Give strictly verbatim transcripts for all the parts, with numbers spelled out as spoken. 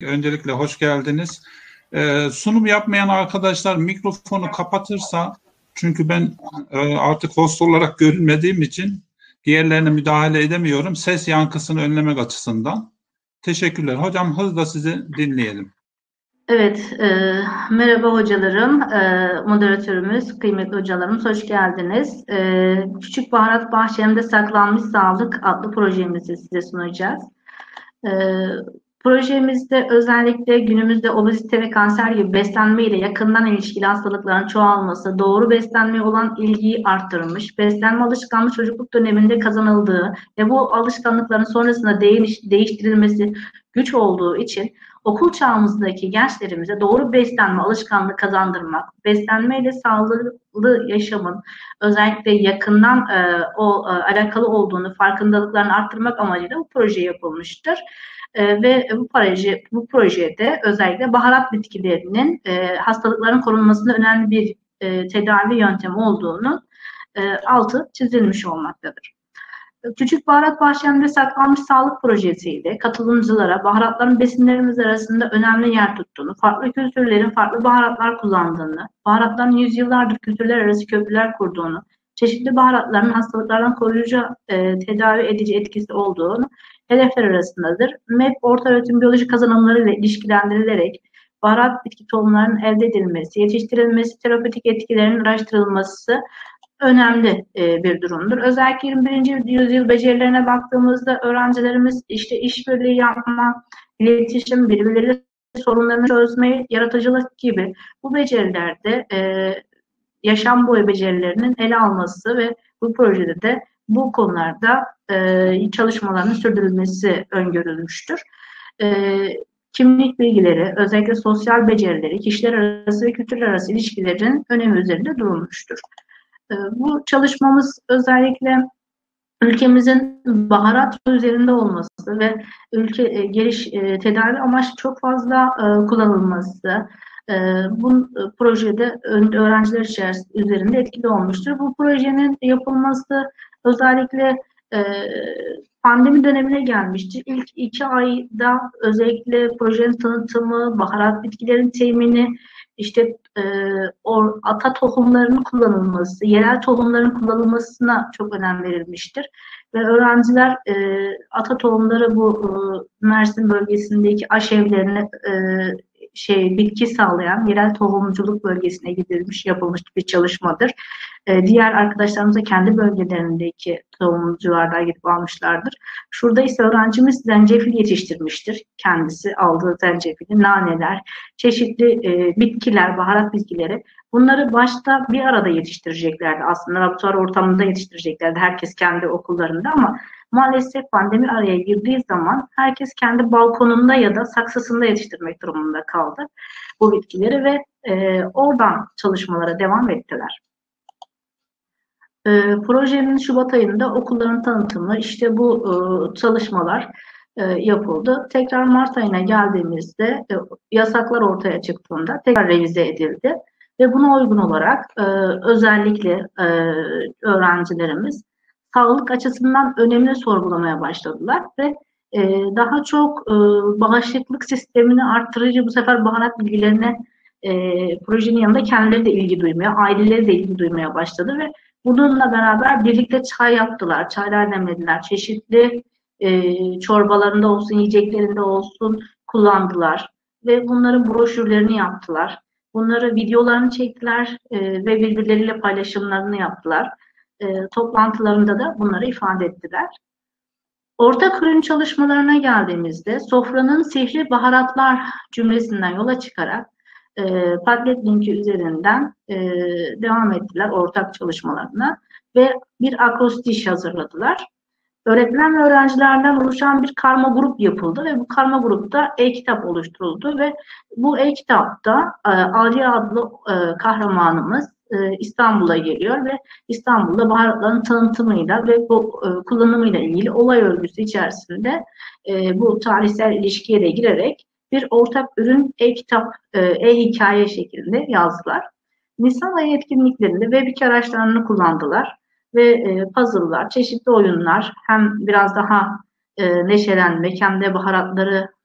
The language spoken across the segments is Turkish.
Öncelikle hoş geldiniz. Ee, sunum yapmayan arkadaşlar mikrofonu kapatırsa, çünkü ben e, artık host olarak görünmediğim için diğerlerine müdahale edemiyorum. Ses yankısını önlemek açısından. Teşekkürler. Hocam hızla sizi dinleyelim. Evet, e, merhaba hocalarım, e, moderatörümüz, kıymetli hocalarımız hoş geldiniz. E, Küçük Baharat Bahçemde Saklanmış Sağlık adlı projemizi size sunacağız. E, Projemizde özellikle günümüzde obezite ve kanser gibi beslenme ile yakından ilişkili hastalıkların çoğalması, doğru beslenmeye olan ilgiyi arttırmış, beslenme alışkanlığı çocukluk döneminde kazanıldığı ve bu alışkanlıkların sonrasında değiş, değiştirilmesi güç olduğu için okul çağımızdaki gençlerimize doğru beslenme alışkanlığı kazandırmak, beslenmeyle sağlıklı yaşamın özellikle yakından e, o e, alakalı olduğunu farkındalıklarını arttırmak amacıyla bu proje yapılmıştır. E, ve bu proje bu projede özellikle baharat bitkilerinin e, hastalıkların korunmasında önemli bir e, tedavi yöntemi olduğunu e, altı çizilmiş olmaktadır. Küçük Baharat Bahçemde Saklanmış Sağlık projesiyle katılımcılara baharatların besinlerimiz arasında önemli yer tuttuğunu, farklı kültürlerin farklı baharatlar kullandığını, baharatların yüzyıllardır kültürler arası köprüler kurduğunu, çeşitli baharatların hastalıklardan koruyucu, e, tedavi edici etkisi olduğunu hedefler arasındadır. M E B orta öğretim biyoloji kazanımlarıyla ilişkilendirilerek baharat bitki tohumlarının elde edilmesi, yetiştirilmesi, terapötik etkilerinin araştırılması önemli e, bir durumdur. Özellikle yirmi birinci yüzyıl becerilerine baktığımızda öğrencilerimiz işte işbirliği yapma, iletişim, birbirleriyle sorunlarını çözme, yaratıcılık gibi bu becerilerde e, yaşam boyu becerilerinin ele alması ve bu projede de bu konularda e, çalışmalarının sürdürülmesi öngörülmüştür. E, Kimlik bilgileri, özellikle sosyal becerileri, kişiler arası ve kültürler arası ilişkilerin önemi üzerinde durulmuştur. Bu çalışmamız özellikle ülkemizin baharat üzerinde olması ve ülke e, geliş e, tedavi amaçlı çok fazla e, kullanılması e, bu projede öğrenciler içerisinde üzerinde etkili olmuştur. Bu projenin yapılması özellikle e, pandemi dönemine gelmiştir. İlk iki ayda özellikle projenin tanıtımı, baharat bitkilerin temini, işte e, o ata tohumlarının kullanılması, yerel tohumların kullanılmasına çok önem verilmiştir. Ve öğrenciler e, ata tohumları bu e, Mersin bölgesindeki aşevlerine e, şey bitki sağlayan yerel tohumculuk bölgesine gidilmiş, yapılmış bir çalışmadır. E, diğer arkadaşlarımız da kendi bölgelerindeki tohumculardan gidip almışlardır. Şurada ise öğrencimiz zencefil yetiştirmiştir. Kendisi aldığı zencefili, naneler, çeşitli e, bitkiler, baharat bitkileri. Bunları başta bir arada yetiştireceklerdi. Aslında laboratuvar ortamında yetiştireceklerdi. Herkes kendi okullarında ama maalesef pandemi araya girdiği zaman herkes kendi balkonunda ya da saksısında yetiştirmek durumunda kaldı bu bitkileri ve e, oradan çalışmalara devam ettiler. E, projenin Şubat ayında okulların tanıtımı, işte bu e, çalışmalar e, yapıldı. Tekrar Mart ayına geldiğimizde e, yasaklar ortaya çıktığında tekrar revize edildi ve buna uygun olarak e, özellikle e, öğrencilerimiz sağlık açısından önemli sorgulamaya başladılar ve e, daha çok e, bağışıklık sistemini arttırıcı bu sefer baharat bilgilerine e, projenin yanında kendileri de ilgi duymaya, aileleri de ilgi duymaya başladı ve bununla beraber birlikte çay yaptılar, çaylar demlediler, çeşitli e, çorbalarında olsun, yiyeceklerinde olsun kullandılar ve bunların broşürlerini yaptılar. Bunları videolarını çektiler e, ve birbirleriyle paylaşımlarını yaptılar. E, toplantılarında da bunları ifade ettiler. Ortak ürün çalışmalarına geldiğimizde sofranın sihri baharatlar cümlesinden yola çıkarak e, Padlet linki üzerinden e, devam ettiler ortak çalışmalarına ve bir akrostiş hazırladılar. Öğretmen ve öğrencilerden oluşan bir karma grup yapıldı ve bu karma grupta e-kitap oluşturuldu ve bu e-kitapta e, Aliye adlı e, kahramanımız e, İstanbul'a geliyor ve İstanbul'da baharatların tanıtımıyla ve bu e, kullanımıyla ilgili olay örgüsü içerisinde e, bu tarihsel ilişkiye de girerek bir ortak ürün e-kitap, e, e-hikaye şeklinde yazdılar. Nisan ayı etkinliklerinde web iki araçlarını kullandılar ve e, puzzle'lar, çeşitli oyunlar hem biraz daha e, neşelenmek hem de baharatları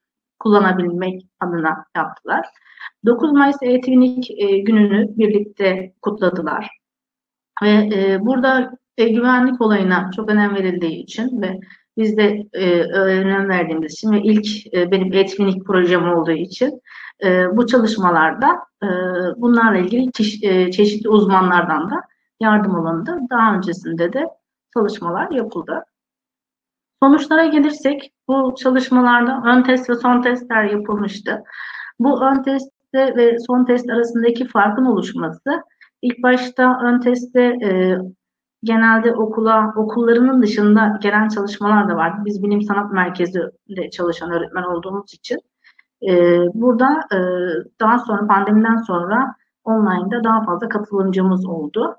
kullanabilmek adına yaptılar. dokuz Mayıs Etkinlik e, gününü birlikte kutladılar. Ve e, burada e, güvenlik olayına çok önem verildiği için ve biz de e, önem verdiğimiz için ve ilk e, benim etkinlik projem olduğu için e, bu çalışmalarda e, bunlarla ilgili çeş, e, çeşitli uzmanlardan da yardım alındı. Daha öncesinde de çalışmalar yapıldı. Sonuçlara gelirsek bu çalışmalarda ön test ve son testler yapılmıştı. Bu ön testte ve son test arasındaki farkın oluşması ilk başta ön testte e, genelde okula, okullarının dışında gelen çalışmalar da vardı. Biz bilim sanat merkezinde çalışan öğretmen olduğumuz için e, burada e, daha sonra pandemiden sonra online'da daha fazla katılımcımız oldu.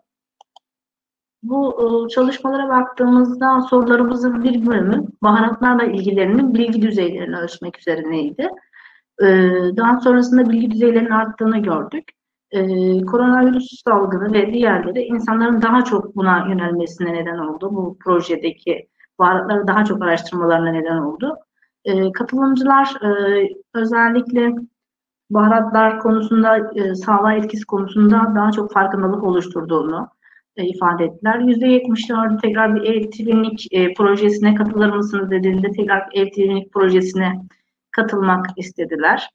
Bu çalışmalara baktığımızda sorularımızın bir bölümü baharatlarla ilgilerinin bilgi düzeylerini ölçmek üzerineydi. Daha sonrasında bilgi düzeylerinin arttığını gördük. Koronavirüs salgını ve diğerleri insanların daha çok buna yönelmesine neden oldu. Bu projedeki baharatları daha çok araştırmalarına neden oldu. Katılımcılar özellikle baharatlar konusunda, sağlığa etkisi konusunda daha çok farkındalık oluşturduğunu ifade ettiler. yüzde yetmiş dördü tekrar bir ev twinning e, projesine katılır mısınız dediğinde tekrar ev twinning projesine katılmak istediler.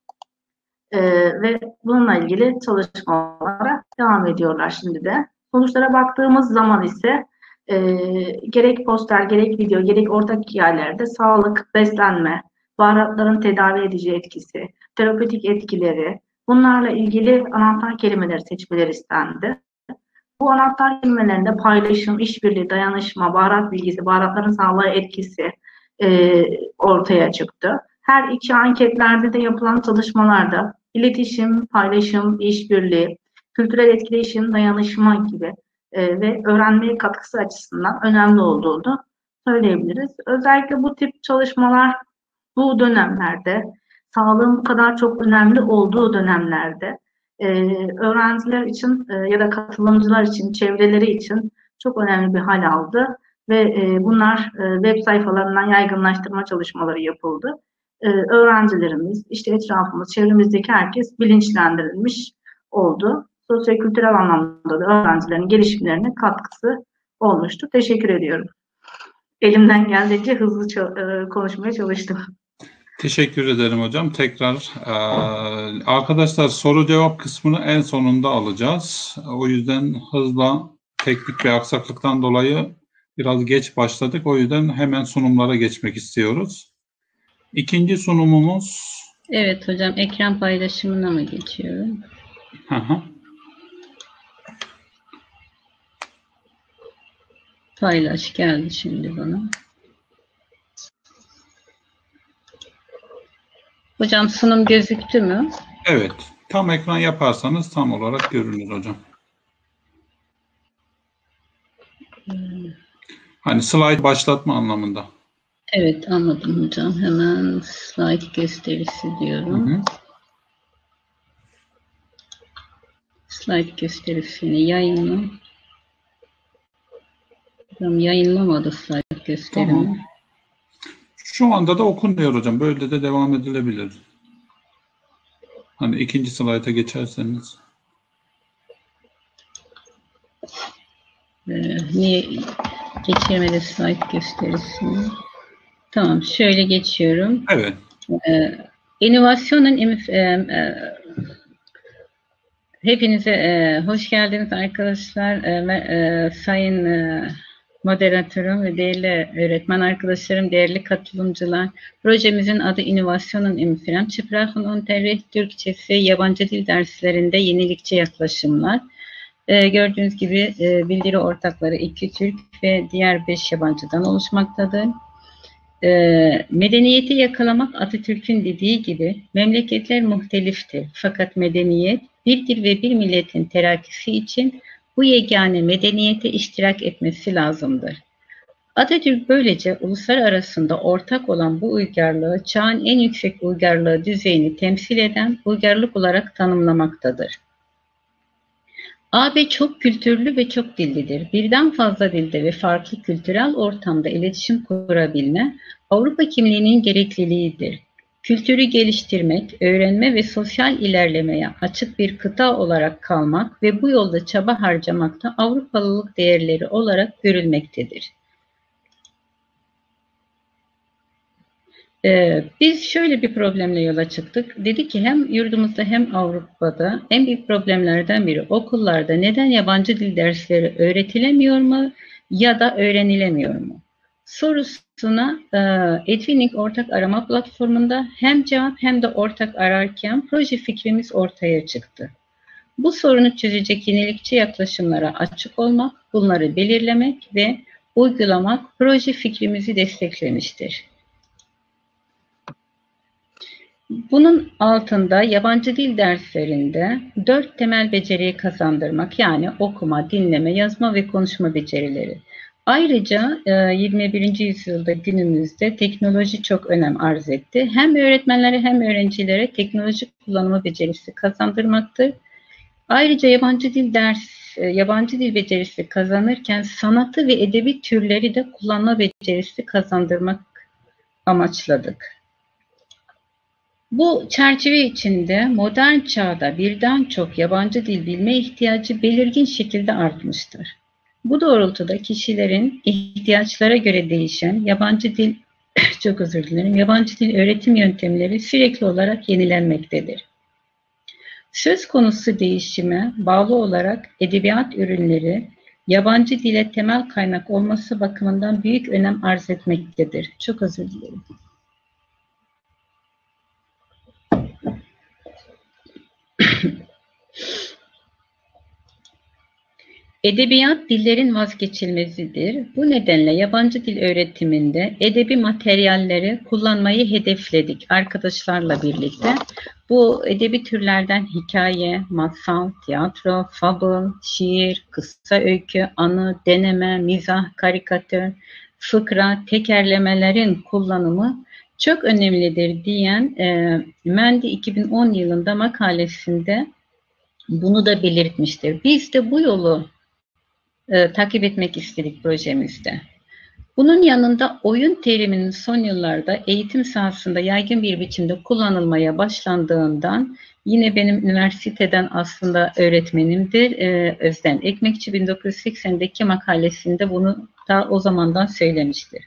E, ve bununla ilgili çalışmalara devam ediyorlar şimdi de. Sonuçlara baktığımız zaman ise e, gerek poster, gerek video, gerek ortak yerlerde sağlık, beslenme, baharatların tedavi edici etkisi, terapötik etkileri, bunlarla ilgili anahtar kelimeleri seçmeleri istendi. Bu anahtar kelimelerinde paylaşım, işbirliği, dayanışma, baharat bilgisi, baharatların sağlığa etkisi e, ortaya çıktı. Her iki anketlerde de yapılan çalışmalarda iletişim, paylaşım, işbirliği, kültürel etkileşim, dayanışma gibi e, ve öğrenmeye katkısı açısından önemli olduğunu söyleyebiliriz. Özellikle bu tip çalışmalar bu dönemlerde, sağlığın bu kadar çok önemli olduğu dönemlerde Ee, öğrenciler için e, ya da katılımcılar için, çevreleri için çok önemli bir hal aldı ve e, bunlar e, web sayfalarından yaygınlaştırma çalışmaları yapıldı. E, öğrencilerimiz, işte etrafımız, çevremizdeki herkes bilinçlendirilmiş oldu. Sosyo-kültürel anlamda da öğrencilerin gelişimlerine katkısı olmuştu. Teşekkür ediyorum. Elimden geldiğince hızlı e, konuşmaya çalıştım. Teşekkür ederim hocam. Tekrar e, arkadaşlar soru cevap kısmını en sonunda alacağız. O yüzden hızla teknik bir aksaklıktan dolayı biraz geç başladık. O yüzden hemen sunumlara geçmek istiyoruz. İkinci sunumumuz. Evet hocam, ekran paylaşımına mı geçiyorum? Hı hı. Paylaş geldi şimdi bana. Hocam sunum gözüktü mü? Evet. Tam ekran yaparsanız tam olarak görünür hocam. Hmm. Hani slide başlatma anlamında. Evet, anladım hocam. Hemen slide gösterisi diyorum. Hı hı. Slide gösterisini yayınla. Hocam yayınlamadı slide gösterimi. Tamam. Şu anda da okunuyor hocam. Böyle de devam edilebilir. Hani ikinci slayta geçerseniz. Ee, niye geçirmedi slide gösterisini? Tamam, şöyle geçiyorum. Evet. Ee, inovasyonun e, e, hepinize e, hoş geldiniz arkadaşlar. E, e, sayın e, moderatörüm ve değerli öğretmen arkadaşlarım, değerli katılımcılar. Projemizin adı İnovasyonun im Fremd Sprachen Unterricht, Türkçesi yabancı dil derslerinde yenilikçi yaklaşımlar. Ee, gördüğünüz gibi e, bildiri ortakları iki Türk ve diğer beş yabancıdan oluşmaktadır. Ee, medeniyeti yakalamak Atatürk'ün dediği gibi memleketler muhteliftir. Fakat medeniyet bir dil ve bir milletin terakkisi için bu yegane medeniyete iştirak etmesi lazımdır. Atatürk böylece uluslar arasında ortak olan bu uygarlığı çağın en yüksek uygarlığı düzeyini temsil eden uygarlık olarak tanımlamaktadır. A B çok kültürlü ve çok dillidir. Birden fazla dilde ve farklı kültürel ortamda iletişim kurabilme Avrupa kimliğinin gerekliliğidir. kültürü geliştirmek, öğrenme ve sosyal ilerlemeye açık bir kıta olarak kalmak ve bu yolda çaba harcamakta Avrupalılık değerleri olarak görülmektedir. Ee, biz şöyle bir problemle yola çıktık. Dedi ki hem yurdumuzda hem Avrupa'da en büyük problemlerden biri okullarda neden yabancı dil dersleri öğretilemiyor mu ya da öğrenilemiyor mu? Sorusuna e, Edwinning ortak arama platformunda hem cevap hem de ortak ararken proje fikrimiz ortaya çıktı. Bu sorunu çözecek yenilikçi yaklaşımlara açık olmak, bunları belirlemek ve uygulamak proje fikrimizi desteklemiştir. Bunun altında yabancı dil derslerinde dört temel beceriyi kazandırmak, yani okuma, dinleme, yazma ve konuşma becerileri. Ayrıca yirmi birinci yüzyılda günümüzde teknoloji çok önem arz etti. Hem öğretmenlere hem öğrencilere teknoloji kullanımı becerisi kazandırmaktır. Ayrıca yabancı dil ders, yabancı dil becerisi kazanırken sanatı ve edebi türleri de kullanma becerisi kazandırmak amaçladık. Bu çerçeve içinde modern çağda birden çok yabancı dil bilme ihtiyacı belirgin şekilde artmıştır. Bu doğrultuda kişilerin ihtiyaçlara göre değişen yabancı dil, çok özür dilerim, yabancı dil öğretim yöntemleri sürekli olarak yenilenmektedir. Söz konusu değişime bağlı olarak edebiyat ürünleri yabancı dile temel kaynak olması bakımından büyük önem arz etmektedir. Çok özür dilerim. Edebiyat dillerin vazgeçilmezidir. Bu nedenle yabancı dil öğretiminde edebi materyalleri kullanmayı hedefledik arkadaşlarla birlikte. Bu edebi türlerden hikaye, masal, tiyatro, fabul, şiir, kısa öykü, anı, deneme, mizah, karikatür, fıkra, tekerlemelerin kullanımı çok önemlidir diyen e, Mendy iki bin on yılında makalesinde bunu da belirtmiştir. Biz de bu yolu e, takip etmek istedik projemizde. Bunun yanında oyun teriminin son yıllarda eğitim sahasında yaygın bir biçimde kullanılmaya başlandığından, yine benim üniversiteden aslında öğretmenimdir, e, Özden Ekmekçi bin dokuz yüz seksendeki makalesinde bunu ta o zamandan söylemiştir.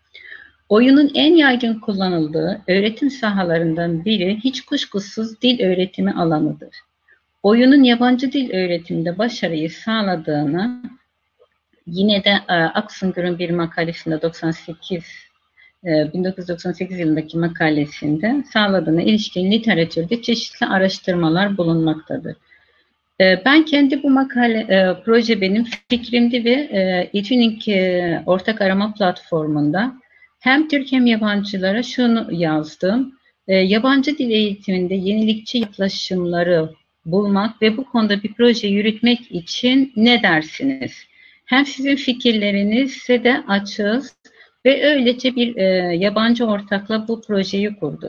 Oyunun en yaygın kullanıldığı öğretim sahalarından biri hiç kuşkusuz dil öğretimi alanıdır. Oyunun yabancı dil öğretiminde başarıyı sağladığını yine de e, Aksungur'un bir makalesinde doksan sekiz, e, bin dokuz yüz doksan sekiz yılındaki makalesinde sağladığına ilişkin literatürde çeşitli araştırmalar bulunmaktadır. E, ben kendi bu makale, e, proje benim fikrimdi ve e, Edwinning e, ortak arama platformunda hem Türk hem yabancılara şunu yazdım. E, yabancı dil eğitiminde yenilikçi yaklaşımları bulmak ve bu konuda bir proje yürütmek için ne dersiniz? Hem sizin fikirlerinize de açığız ve öylece bir e, yabancı ortakla bu projeyi kurduk.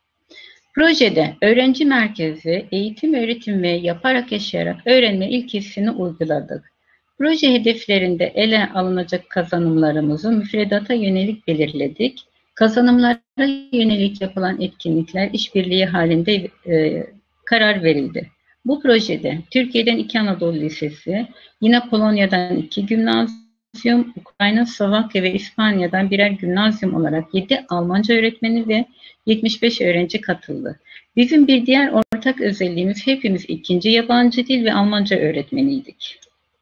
Projede öğrenci merkezli eğitim, öğretim ve yaparak yaşayarak öğrenme ilkesini uyguladık. Proje hedeflerinde ele alınacak kazanımlarımızı müfredata yönelik belirledik. Kazanımlara yönelik yapılan etkinlikler işbirliği halinde e, karar verildi. Bu projede Türkiye'den iki Anadolu Lisesi, yine Polonya'dan iki gimnazyum, Ukrayna, Slovakya ve İspanya'dan birer gimnazyum olarak yedi Almanca öğretmeni ve yetmiş beş öğrenci katıldı. Bizim bir diğer ortak özelliğimiz hepimiz ikinci yabancı dil ve Almanca öğretmeniydik.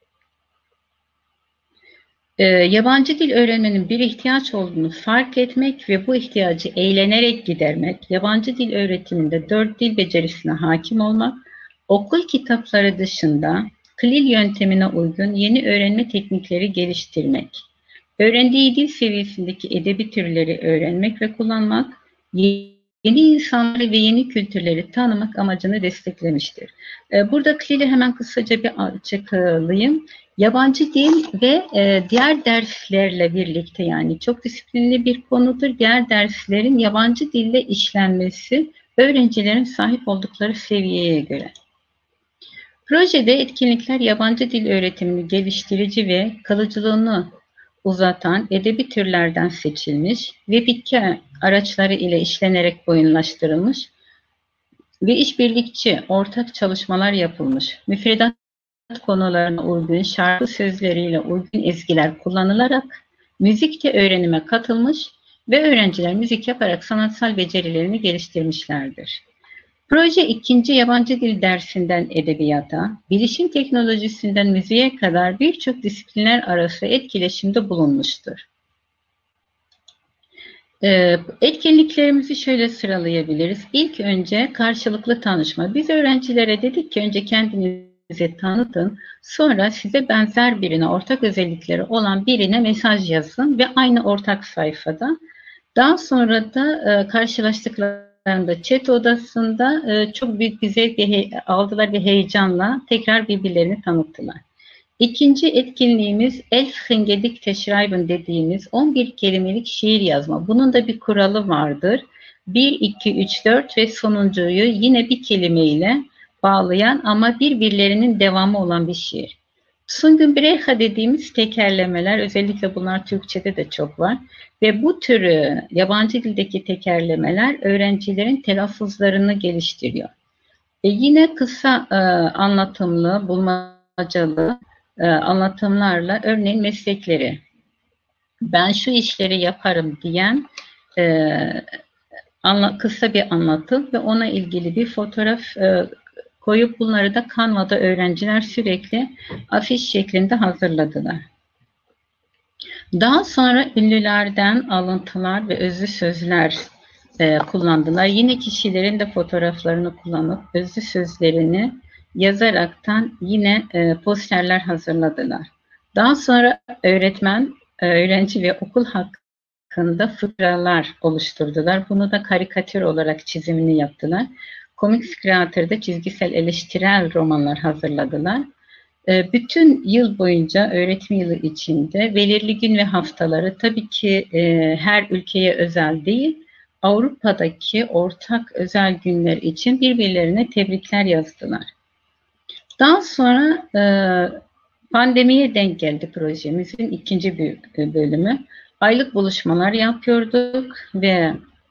Ee, yabancı dil öğrenmenin bir ihtiyaç olduğunu fark etmek ve bu ihtiyacı eğlenerek gidermek, yabancı dil öğretiminde dört dil becerisine hakim olmak, okul kitapları dışında C L I L yöntemine uygun yeni öğrenme teknikleri geliştirmek, öğrendiği dil seviyesindeki edebi türleri öğrenmek ve kullanmak, yeni insanları ve yeni kültürleri tanımak amacını desteklemiştir. Burada C L I L''i hemen kısaca bir açıklayayım. Yabancı dil ve diğer derslerle birlikte, yani çok disiplinli bir konudur. Diğer derslerin yabancı dille işlenmesi öğrencilerin sahip oldukları seviyeye göre. Projede etkinlikler yabancı dil öğretimini geliştirici ve kalıcılığını uzatan edebi türlerden seçilmiş ve bitki araçları ile işlenerek boyunlaştırılmış ve işbirlikçi ortak çalışmalar yapılmış. Müfredat konularına uygun şarkı sözleriyle uygun ezgiler kullanılarak müzikte öğrenime katılmış ve öğrenciler müzik yaparak sanatsal becerilerini geliştirmişlerdir. Proje ikinci yabancı dil dersinden edebiyata, bilişim teknolojisinden müziğe kadar birçok disiplinler arası etkileşimde bulunmuştur. Ee, etkinliklerimizi şöyle sıralayabiliriz. İlk önce karşılıklı tanışma. Biz öğrencilere dedik ki önce kendinizi tanıtın, sonra size benzer birine, ortak özellikleri olan birine mesaj yazın ve aynı ortak sayfada. Daha sonra da e, karşılaştıklarında chat odasında e, çok büyük bir zevk aldılar ve heyecanla tekrar birbirlerini tanıttılar. İkinci etkinliğimiz Elf Hingedik Schreiben dediğimiz on bir kelimelik şiir yazma. Bunun da bir kuralı vardır. bir, iki, üç, dört ve sonuncuyu yine bir kelimeyle bağlayan ama birbirlerinin devamı olan bir şiir. Sungun Breha dediğimiz tekerlemeler, özellikle bunlar Türkçe'de de çok var. Ve bu türü yabancı dildeki tekerlemeler öğrencilerin telaffuzlarını geliştiriyor. Ve yine kısa e, anlatımlı, bulmacalı e, anlatımlarla örneğin meslekleri, ben şu işleri yaparım diyen e, anla, kısa bir anlatım ve ona ilgili bir fotoğraf e, koyup bunları da Canva'da öğrenciler sürekli afiş şeklinde hazırladılar. Daha sonra ünlülerden alıntılar ve özlü sözler e, kullandılar. Yine kişilerin de fotoğraflarını kullanıp özlü sözlerini yazaraktan yine e, posterler hazırladılar. Daha sonra öğretmen, e, öğrenci ve okul hakkında fıkralar oluşturdular. Bunu da karikatür olarak çizimini yaptılar. Comics Creator'da çizgisel eleştirel romanlar hazırladılar. Bütün yıl boyunca öğretim yılı içinde belirli gün ve haftaları tabii ki e, her ülkeye özel değil, Avrupa'daki ortak özel günler için birbirlerine tebrikler yazdılar. Daha sonra e, pandemiye denk geldi projemizin ikinci bölümü. Aylık buluşmalar yapıyorduk ve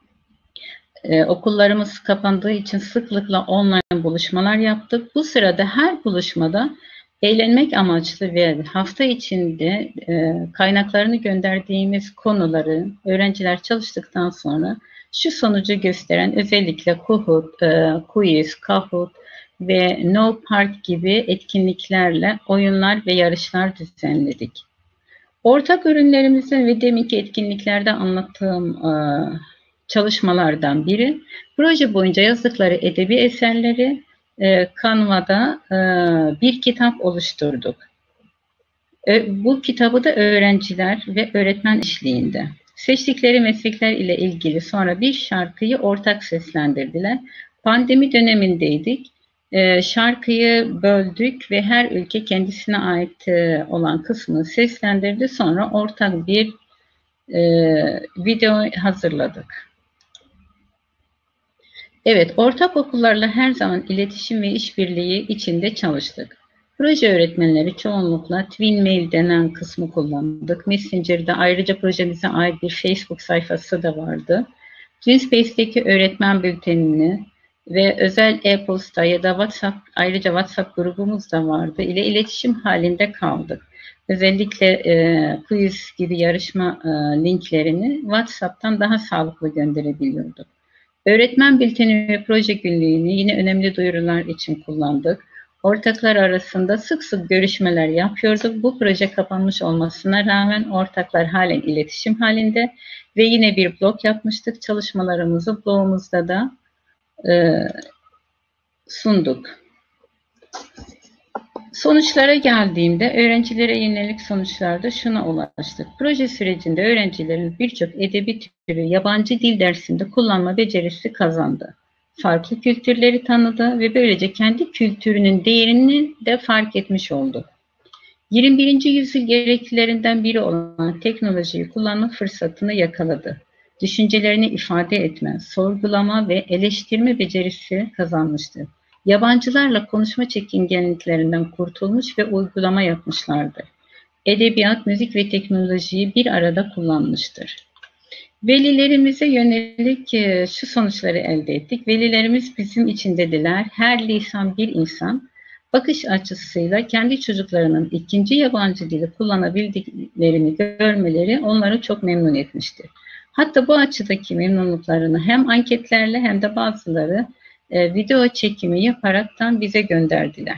e, okullarımız kapandığı için sıklıkla online buluşmalar yaptık. Bu sırada her buluşmada eğlenmek amaçlı ve hafta içinde e, kaynaklarını gönderdiğimiz konuları öğrenciler çalıştıktan sonra şu sonucu gösteren özellikle Kahoot, e, Quiz, Kahoot ve No Park gibi etkinliklerle oyunlar ve yarışlar düzenledik. Ortak ürünlerimizin ve deminki etkinliklerde anlattığım e, çalışmalardan biri, proje boyunca yazdıkları edebi eserleri e, Canva'da e, bir kitap oluşturduk. E, bu kitabı da öğrenciler ve öğretmen eşliğinde. Seçtikleri meslekler ile ilgili sonra bir şarkıyı ortak seslendirdiler. Pandemi dönemindeydik. E, şarkıyı böldük ve her ülke kendisine ait e, olan kısmını seslendirdi. Sonra ortak bir e, video hazırladık. Evet, ortak okullarla her zaman iletişim ve işbirliği içinde çalıştık. Proje öğretmenleri çoğunlukla Twinmail denen kısmı kullandık. Messenger'da ayrıca projemize ait bir Facebook sayfası da vardı. TwinSpace'deki öğretmen bültenini ve özel e-posta ya da WhatsApp, ayrıca WhatsApp grubumuz da vardı ile iletişim halinde kaldık. Özellikle e, quiz gibi yarışma e, linklerini WhatsApp'tan daha sağlıklı gönderebiliyorduk. Öğretmen bülteni ve proje günlüğünü yine önemli duyurular için kullandık. Ortaklar arasında sık sık görüşmeler yapıyorduk. Bu proje kapanmış olmasına rağmen ortaklar halen iletişim halinde ve yine bir blog yapmıştık. Çalışmalarımızı blogumuzda da e, sunduk. Sonuçlara geldiğimde öğrencilere yönelik sonuçlarda şuna ulaştık. Proje sürecinde öğrencilerin birçok edebi türü yabancı dil dersinde kullanma becerisi kazandı. Farklı kültürleri tanıdı ve böylece kendi kültürünün değerini de fark etmiş oldu. yirmi birinci yüzyıl gereklilerinden biri olan teknolojiyi kullanma fırsatını yakaladı. Düşüncelerini ifade etme, sorgulama ve eleştirme becerisi kazanmıştı. Yabancılarla konuşma çekingenliklerinden kurtulmuş ve uygulama yapmışlardı. edebiyat, müzik ve teknolojiyi bir arada kullanmıştır. Velilerimize yönelik e, şu sonuçları elde ettik. Velilerimiz bizim için dediler, her lisan bir insan, bakış açısıyla kendi çocuklarının ikinci yabancı dili kullanabildiklerini görmeleri onları çok memnun etmiştir. Hatta bu açıdaki memnunluklarını hem anketlerle hem de bazıları e, video çekimi yaparaktan bize gönderdiler.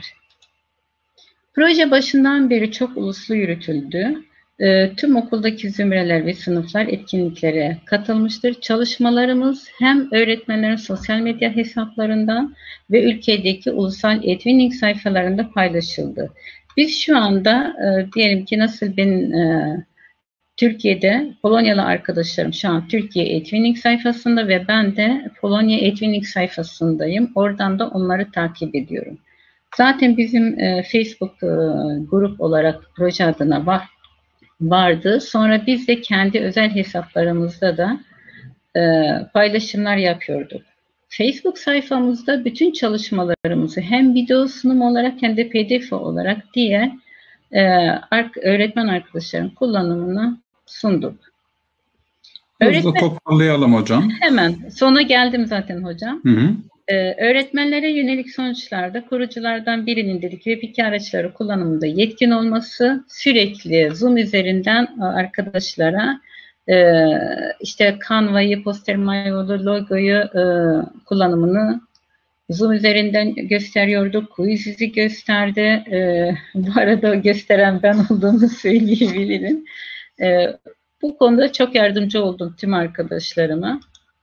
Proje başından beri çok uluslu yürütüldü. E, tüm okuldaki zümreler ve sınıflar etkinliklere katılmıştır. Çalışmalarımız hem öğretmenlerin sosyal medya hesaplarından ve ülkedeki ulusal etkinlik sayfalarında paylaşıldı. Biz şu anda e, diyelim ki nasıl ben e, Türkiye'de Polonyalı arkadaşlarım şu an Türkiye Etkinlik sayfasında ve ben de Polonya Etkinlik sayfasındayım. Oradan da onları takip ediyorum. Zaten bizim e, Facebook e, grup olarak proje adına var, vardı. Sonra biz de kendi özel hesaplarımızda da e, paylaşımlar yapıyorduk. Facebook sayfamızda bütün çalışmalarımızı hem video sunum olarak hem de P D F olarak diğer e, öğretmen arkadaşların kullanımına sunduk. Hızlı Öğretmen, toparlayalım hocam. hemen sona geldim zaten hocam. Hı hı. Ee, öğretmenlere yönelik sonuçlarda kuruculardan birinin dedik web iki araçları kullanımında yetkin olması, sürekli Zoom üzerinden arkadaşlara e, işte Canva'yı, Postermayo'lu logoyu e, kullanımını Zoom üzerinden gösteriyorduk. Quiziz'i gösterdi. E, bu arada gösteren ben olduğumu söyleyebilirim. E, bu konuda çok yardımcı oldum tüm arkadaşlarıma.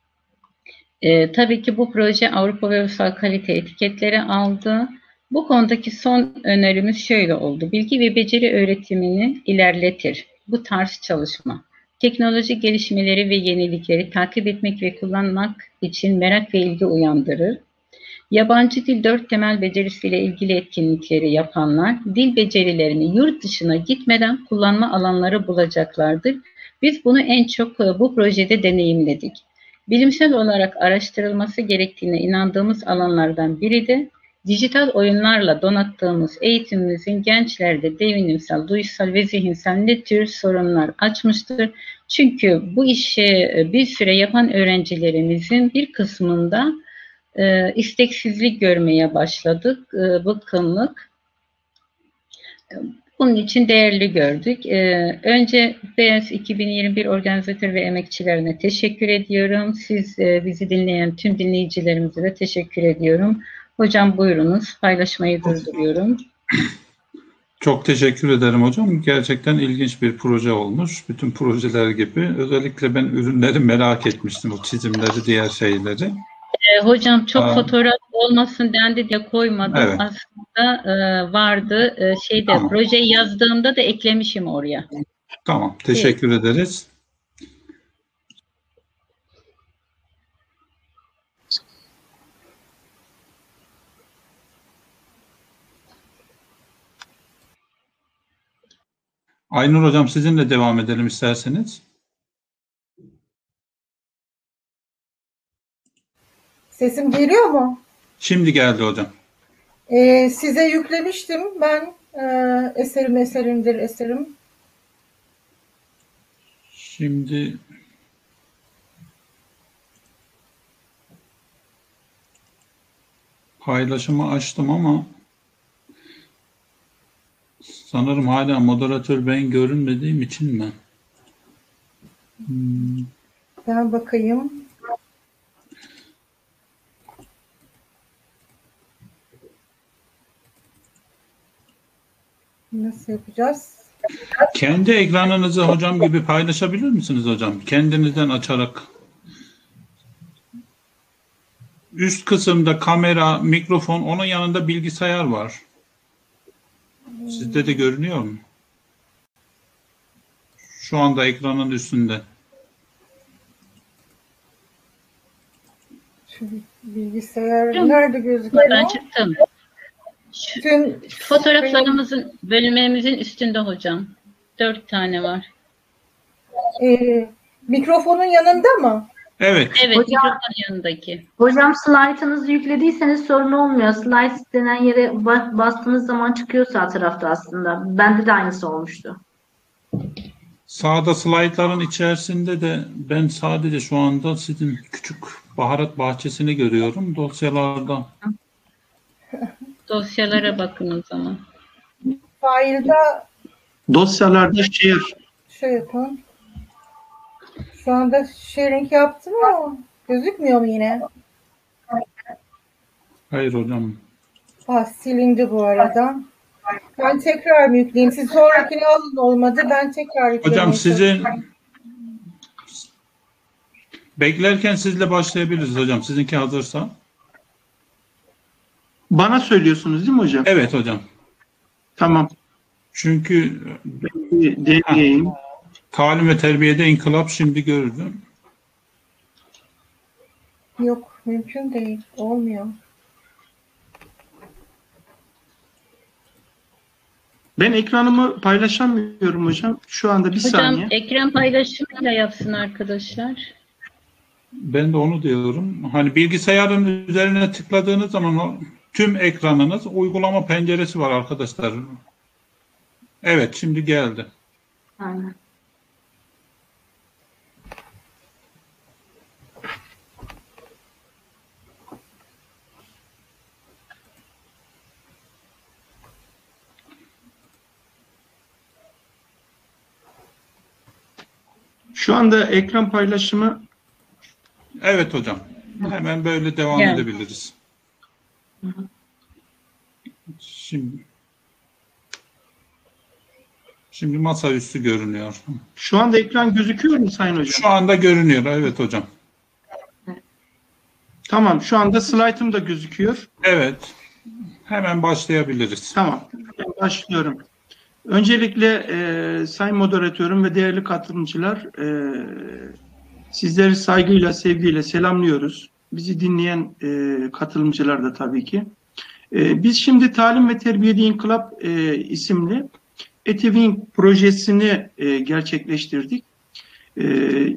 Ee, tabii ki bu proje Avrupa ve Ulusal Kalite etiketleri aldı. Bu konudaki son önerimiz şöyle oldu. Bilgi ve beceri öğretimini ilerletir. Bu tarz çalışma. Teknoloji gelişmeleri ve yenilikleri takip etmek ve kullanmak için merak ve ilgi uyandırır. Yabancı dil dört temel becerisiyle ilgili etkinlikleri yapanlar, dil becerilerini yurt dışına gitmeden kullanma alanları bulacaklardır. Biz bunu en çok bu projede deneyimledik. Bilimsel olarak araştırılması gerektiğine inandığımız alanlardan biri de dijital oyunlarla donattığımız eğitimimizin gençlerde devinimsel, duysal ve zihinsel ne tür sorunlar açmıştır. Çünkü bu işi bir süre yapan öğrencilerimizin bir kısmında e, isteksizlik görmeye başladık, e, bıkkınlık. Bunun için değerli gördük. Ee, önce B S iki bin yirmi bir organizatör ve emekçilerine teşekkür ediyorum. Siz e, bizi dinleyen tüm dinleyicilerimize de teşekkür ediyorum. Hocam buyurunuz. Paylaşmayı durduruyorum. Çok teşekkür ederim hocam. Gerçekten ilginç bir proje olmuş. Bütün projeler gibi. Özellikle ben ürünleri merak etmiştim. O çizimleri, diğer şeyleri. Ee, hocam çok Aa, fotoğraf olmasın dendi diye koymadım. evet. Aslında e, vardı. E, şeyde Tamam. projeyi yazdığımda da eklemişim oraya. Tamam. Teşekkür evet. ederiz. Aynur hocam sizinle devam edelim isterseniz. Sesim geliyor mu? Şimdi geldi hocam. Ee, size yüklemiştim ben e, eserim eserimdir eserim. Şimdi paylaşımı açtım ama sanırım hala moderatör ben görünmediğim için mi? Hmm. Ben bakayım. Nasıl yapacağız? Kendi ekranınızı hocam gibi paylaşabilir misiniz hocam? Kendinizden açarak. Üst kısımda kamera, mikrofon, onun yanında bilgisayar var. Sizde de görünüyor mu? Şu anda ekranın üstünde. Şu bilgisayar nerede gözüküyor? Ben çıktım. Şu, Tüm, fotoğraflarımızın, bölümlerimizin üstünde hocam. Dört tane var. E, mikrofonun yanında mı? Evet. Evet, Hocam- mikrofonun yanındaki. Hocam slaytınızı yüklediyseniz sorun olmuyor. Slayt denen yere ba- bastığınız zaman çıkıyor sağ tarafta aslında. Bende de aynısı olmuştu. Sağda slaytların içerisinde de ben sadece şu anda sizin küçük baharat bahçesini görüyorum dosyalarda. Dosyalara bakın o zaman. Failde Dosyalarda share. şey yapın. Şu anda sharing yaptım ama gözükmüyor mu yine? Hayır hocam. Ah, silindi bu arada. Ben tekrar mı yükleyeyim? Siz sonrakini alın, olmadı. Ben tekrar yükleyeyim. Hocam sizin beklerken sizle başlayabiliriz hocam. Sizinki hazırsa. Bana söylüyorsunuz değil mi hocam? Evet hocam. Tamam. Çünkü Bir deneyeyim. talim ve terbiyede inkılap şimdi gördüm. Yok, mümkün değil. Olmuyor. Ben ekranımı paylaşamıyorum hocam. Şu anda bir Hocam saniye. ekran paylaşımıyla yapsın arkadaşlar. Ben de onu diyorum. Hani bilgisayarın üzerine tıkladığınız zaman o tüm ekranınız uygulama penceresi var arkadaşlar. Evet, şimdi geldi. Aynen. Şu anda ekran paylaşımı Evet hocam. Hemen böyle devam Yani. edebiliriz. Şimdi Şimdi masaüstü görünüyor. şu anda ekran gözüküyor mu Sayın Hocam? Şu anda görünüyor. Evet hocam. Tamam. Şu anda slaytım da gözüküyor. Evet. Hemen başlayabiliriz. Tamam. Ben başlıyorum. Öncelikle e, Sayın Moderatörüm ve değerli katılımcılar, e, sizleri saygıyla, sevgiyle selamlıyoruz. Bizi dinleyen e, katılımcılar da tabii ki. E, biz şimdi Talim ve Terbiyede İnkılap e, isimli ETİVİNG projesini e, gerçekleştirdik. E,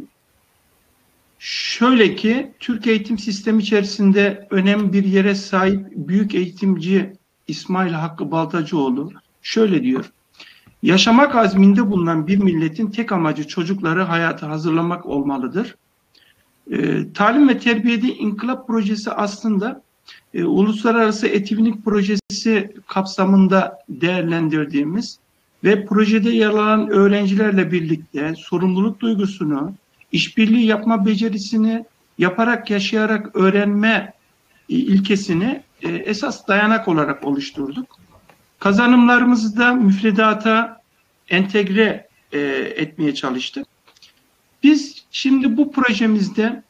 şöyle ki, Türk eğitim sistemi içerisinde önemli bir yere sahip büyük eğitimci İsmail Hakkı Baltacıoğlu şöyle diyor: yaşamak azminde bulunan bir milletin tek amacı çocukları hayata hazırlamak olmalıdır. E, Talim ve Terbiyede İnkılap projesi aslında e, Uluslararası ETİVİNG projesi kapsamında değerlendirdiğimiz ve projede yer alan öğrencilerle birlikte sorumluluk duygusunu, işbirliği yapma becerisini, yaparak yaşayarak öğrenme e, ilkesini e, esas dayanak olarak oluşturduk. Kazanımlarımızı da müfredata entegre e, etmeye çalıştık. Biz şimdi bu projemizde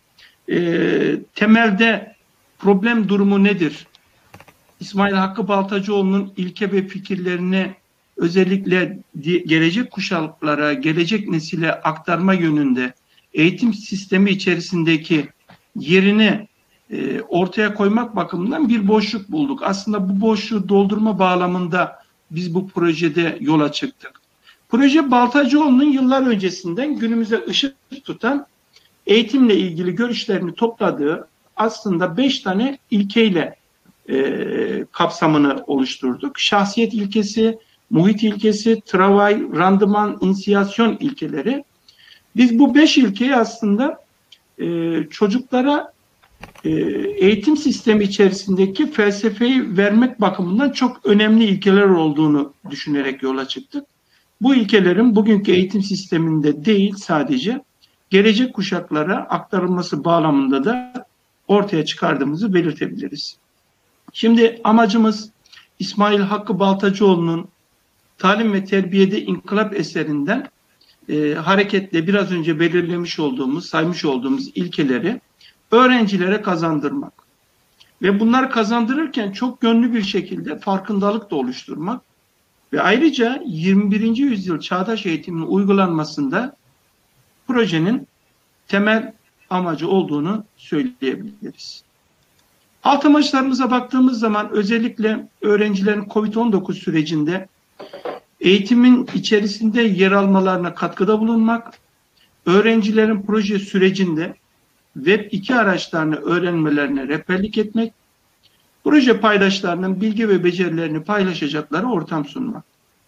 e, temelde problem durumu nedir? İsmail Hakkı Baltacıoğlu'nun ilke ve fikirlerini özellikle gelecek kuşaklara, gelecek nesile aktarma yönünde eğitim sistemi içerisindeki yerini e, ortaya koymak bakımından bir boşluk bulduk. Aslında bu boşluğu doldurma bağlamında biz bu projede yola çıktık. Proje Baltacıoğlu'nun yıllar öncesinden günümüze ışık tutan eğitimle ilgili görüşlerini topladığı aslında beş tane ilkeyle e, kapsamını oluşturduk. Şahsiyet ilkesi, muhit ilkesi, travay, randıman, inisiyasyon ilkeleri. Biz bu beş ilkeyi aslında e, çocuklara e, eğitim sistemi içerisindeki felsefeyi vermek bakımından çok önemli ilkeler olduğunu düşünerek yola çıktık. Bu ilkelerin bugünkü eğitim sisteminde değil sadece gelecek kuşaklara aktarılması bağlamında da ortaya çıkardığımızı belirtebiliriz. Şimdi amacımız İsmail Hakkı Baltacıoğlu'nun Talim ve Terbiyede İnkılap eserinden e, hareketle biraz önce belirlemiş olduğumuz, saymış olduğumuz ilkeleri öğrencilere kazandırmak. Ve bunları kazandırırken çok yönlü bir şekilde farkındalık da oluşturmak ve ayrıca yirmi birinci yüzyıl çağdaş eğitimin uygulanmasında projenin temel amacı olduğunu söyleyebiliriz. Alt amaçlarımıza baktığımız zaman özellikle öğrencilerin kovid on dokuz sürecinde eğitimin içerisinde yer almalarına katkıda bulunmak, öğrencilerin proje sürecinde web iki araçlarını öğrenmelerine rehberlik etmek, proje paydaşlarının bilgi ve becerilerini paylaşacakları ortam sunmak.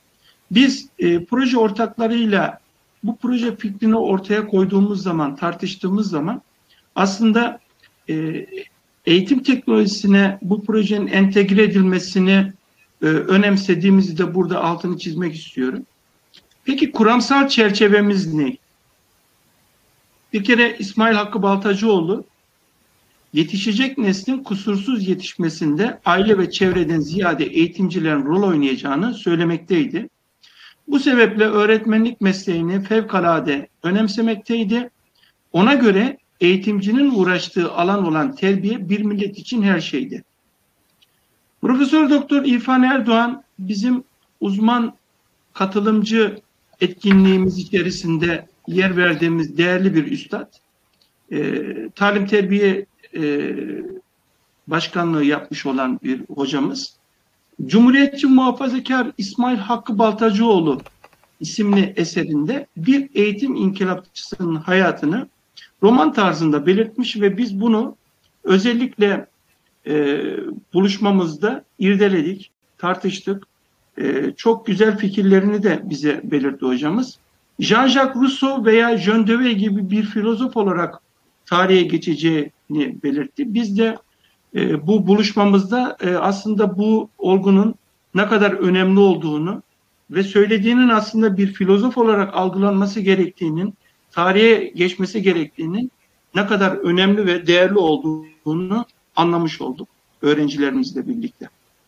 Biz e, proje ortaklarıyla bu proje fikrini ortaya koyduğumuz zaman, tartıştığımız zaman aslında e, eğitim teknolojisine bu projenin entegre edilmesini e, önemsediğimizi de burada altını çizmek istiyorum. Peki kuramsal çerçevemiz ne? Bir kere İsmail Hakkı Baltacıoğlu yetişecek neslin kusursuz yetişmesinde aile ve çevreden ziyade eğitimcilerin rol oynayacağını söylemekteydi. Bu sebeple öğretmenlik mesleğini fevkalade önemsemekteydi. Ona göre eğitimcinin uğraştığı alan olan terbiye bir millet için her şeydi. Profesör Doktor İrfan Erdoğan bizim uzman katılımcı etkinliğimiz içerisinde yer verdiğimiz değerli bir üstad. E, talim terbiye e, başkanlığı yapmış olan bir hocamız. Cumhuriyetçi muhafazakar İsmail Hakkı Baltacıoğlu isimli eserinde bir eğitim inkılapçısının hayatını roman tarzında belirtmiş ve biz bunu özellikle e, buluşmamızda irdeledik, tartıştık. E, çok güzel fikirlerini de bize belirtti hocamız. Jean-Jacques Rousseau veya Jean Dewey gibi bir filozof olarak tarihe geçeceğini belirtti. Biz de e, bu buluşmamızda e, aslında bu olgunun ne kadar önemli olduğunu ve söylediğinin aslında bir filozof olarak algılanması gerektiğinin, tarihe geçmesi gerektiğinin ne kadar önemli ve değerli olduğunu anlamış olduk öğrencilerimizle birlikte.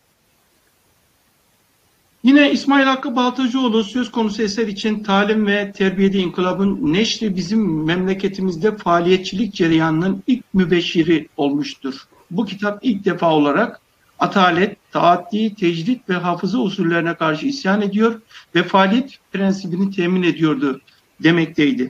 Yine İsmail Hakkı Baltacıoğlu söz konusu eser için Talim ve Terbiyede İnkılabın neşri bizim memleketimizde faaliyetçilik cereyanının ilk mübeşşiri olmuştur. Bu kitap ilk defa olarak atalet, taaddi, tecrit ve hafıza usullerine karşı isyan ediyor ve faaliyet prensibini temin ediyordu demekteydi.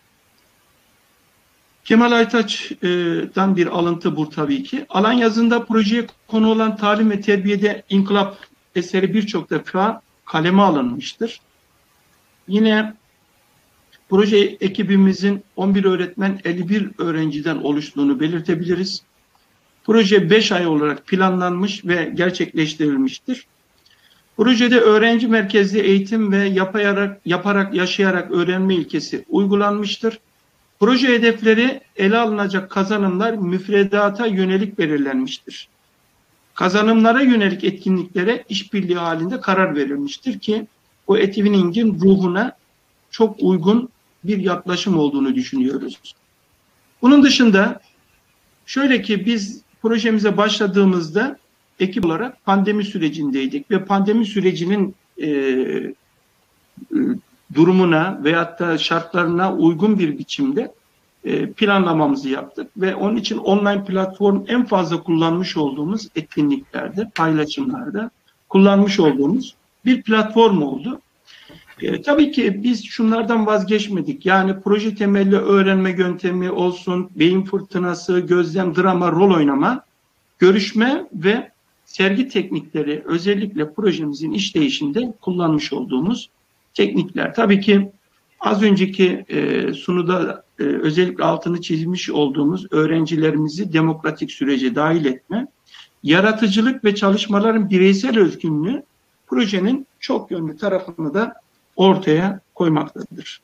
Kemal Aytaç'tan bir alıntı bu tabii ki. Alan yazında projeye konu olan Talim ve Terbiyede İnkılap eseri birçok defa kaleme alınmıştır. Yine proje ekibimizin on bir öğretmen elli bir öğrenciden oluştuğunu belirtebiliriz. Proje beş ay olarak planlanmış ve gerçekleştirilmiştir. Projede öğrenci merkezli eğitim ve yapayarak, yaparak yaşayarak öğrenme ilkesi uygulanmıştır. Proje hedefleri ele alınacak kazanımlar müfredata yönelik belirlenmiştir. Kazanımlara yönelik etkinliklere işbirliği halinde karar verilmiştir ki o etkinliğin ruhuna çok uygun bir yaklaşım olduğunu düşünüyoruz. Bunun dışında şöyle ki biz projemize başladığımızda ekip olarak pandemi sürecindeydik ve pandemi sürecinin e, e, durumuna veyahut da şartlarına uygun bir biçimde e, planlamamızı yaptık ve onun için online platform en fazla kullanmış olduğumuz etkinliklerde, paylaşımlarda kullanmış olduğumuz bir platform oldu. E, tabii ki biz şunlardan vazgeçmedik. Yani proje temelli öğrenme yöntemi olsun, beyin fırtınası, gözlem, drama, rol oynama, görüşme ve sergi teknikleri özellikle projemizin işleyişinde kullanmış olduğumuz teknikler. Tabii ki az önceki e, sunuda e, özellikle altını çizmiş olduğumuz öğrencilerimizi demokratik sürece dahil etme, yaratıcılık ve çalışmaların bireysel özgünlüğü projenin çok yönlü tarafını da ortaya koymaktadır.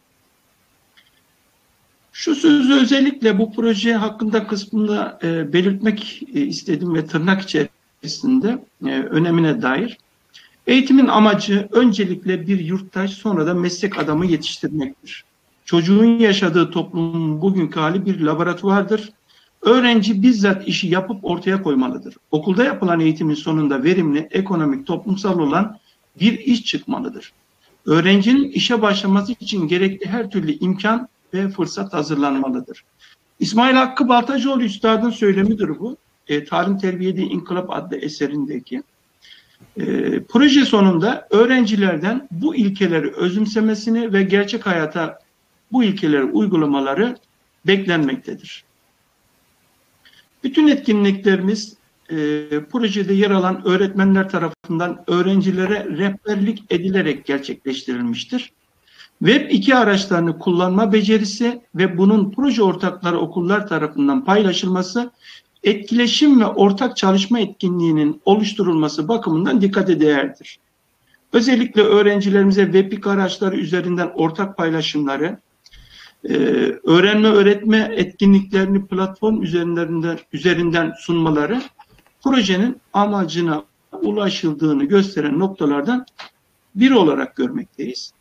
Şu sözü özellikle bu proje hakkında kısmında e, belirtmek e, istedim ve tırnak içerisinde e, önemine dair. Eğitimin amacı öncelikle bir yurttaş sonra da meslek adamı yetiştirmektir. Çocuğun yaşadığı toplumun bugünkü hali bir laboratuvardır. Öğrenci bizzat işi yapıp ortaya koymalıdır. Okulda yapılan eğitimin sonunda verimli, ekonomik, toplumsal olan bir iş çıkmalıdır. Öğrencinin işe başlaması için gerekli her türlü imkan ve fırsat hazırlanmalıdır. İsmail Hakkı Baltacıoğlu Üstad'ın söylemidir bu. E, Talim Terbiyede İnkılap adlı eserindeki. E, proje sonunda öğrencilerden bu ilkeleri özümsemesini ve gerçek hayata bu ilkeleri uygulamaları beklenmektedir. Bütün etkinliklerimiz e, projede yer alan öğretmenler tarafından öğrencilere rehberlik edilerek gerçekleştirilmiştir. Web iki araçlarını kullanma becerisi ve bunun proje ortakları okullar tarafından paylaşılması, etkileşim ve ortak çalışma etkinliğinin oluşturulması bakımından dikkate değerdir. Özellikle öğrencilerimize Webik araçları üzerinden ortak paylaşımları, e, öğrenme öğretme etkinliklerini platform üzerinden, üzerinden sunmaları projenin amacına ulaşıldığını gösteren noktalardan biri olarak görmekteyiz.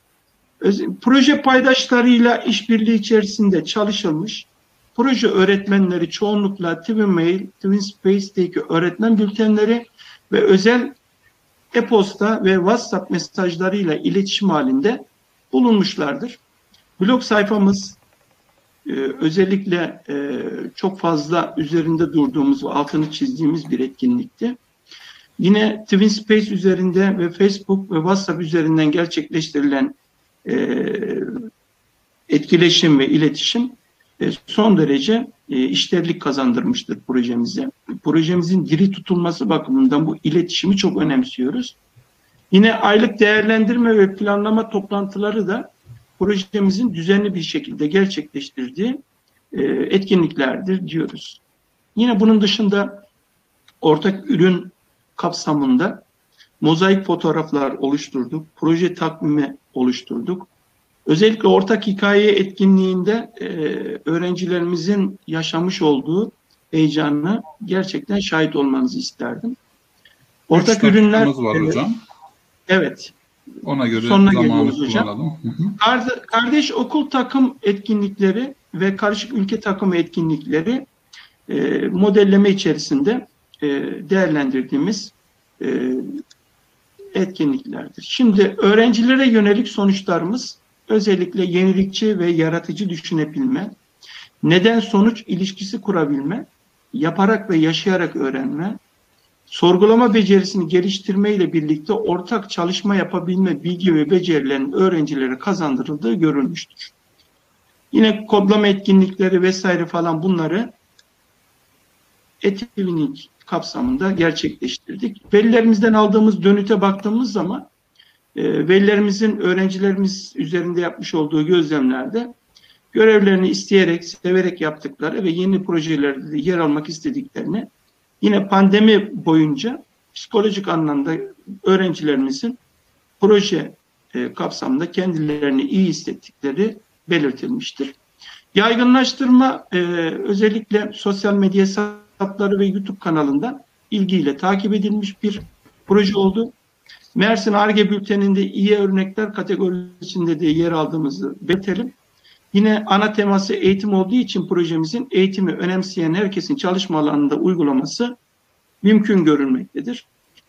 Proje paydaşlarıyla işbirliği içerisinde çalışılmış, proje öğretmenleri çoğunlukla TwinMail, TwinSpace'deki öğretmen bültenleri ve özel e-posta ve WhatsApp mesajlarıyla iletişim halinde bulunmuşlardır. Blog sayfamız e, özellikle e, çok fazla üzerinde durduğumuz ve altını çizdiğimiz bir etkinlikti. Yine TwinSpace üzerinde ve Facebook ve WhatsApp üzerinden gerçekleştirilen e, etkileşim ve iletişim e, son derece e, işlevlik kazandırmıştır projemize. Projemizin diri tutulması bakımından bu iletişimi çok önemsiyoruz. Yine aylık değerlendirme ve planlama toplantıları da projemizin düzenli bir şekilde gerçekleştirdiği e, etkinliklerdir diyoruz. Yine bunun dışında ortak ürün kapsamında mozaik fotoğraflar oluşturduk, proje takvimi oluşturduk. Özellikle ortak hikaye etkinliğinde e, öğrencilerimizin yaşamış olduğu heyecanına gerçekten şahit olmanızı isterdim. Ortak Üç ürünler var evet, hocam. Evet. Ona göre Sonuna zamanı geliyoruz hocam. kullanalım. Hı hı. Kardeş okul takım etkinlikleri ve karışık ülke takımı etkinlikleri e, modelleme içerisinde e, değerlendirdiğimiz e, etkinliklerdir. Şimdi öğrencilere yönelik sonuçlarımız özellikle yenilikçi ve yaratıcı düşünebilme, neden-sonuç ilişkisi kurabilme, yaparak ve yaşayarak öğrenme, sorgulama becerisini geliştirme ile birlikte ortak çalışma yapabilme bilgi ve becerilerin öğrencilere kazandırıldığı görülmüştür. Yine kodlama etkinlikleri vesaire falan bunları Etwinning kapsamında gerçekleştirdik. Velilerimizden aldığımız dönüte baktığımız zaman e, velilerimizin öğrencilerimiz üzerinde yapmış olduğu gözlemlerde görevlerini isteyerek, severek yaptıkları ve yeni projelerde de yer almak istediklerini yine pandemi boyunca psikolojik anlamda öğrencilerimizin proje e, kapsamında kendilerini iyi hissettikleri belirtilmiştir. Yaygınlaştırma e, özellikle sosyal medya hesapları ve YouTube kanalından ilgiyle takip edilmiş bir proje oldu. Mersin Ar-Ge bülteninde iyi örnekler kategorisinde de yer aldığımızı belirtelim. Yine ana teması eğitim olduğu için projemizin eğitimi önemseyen herkesin çalışma alanında uygulaması mümkün görülmektedir.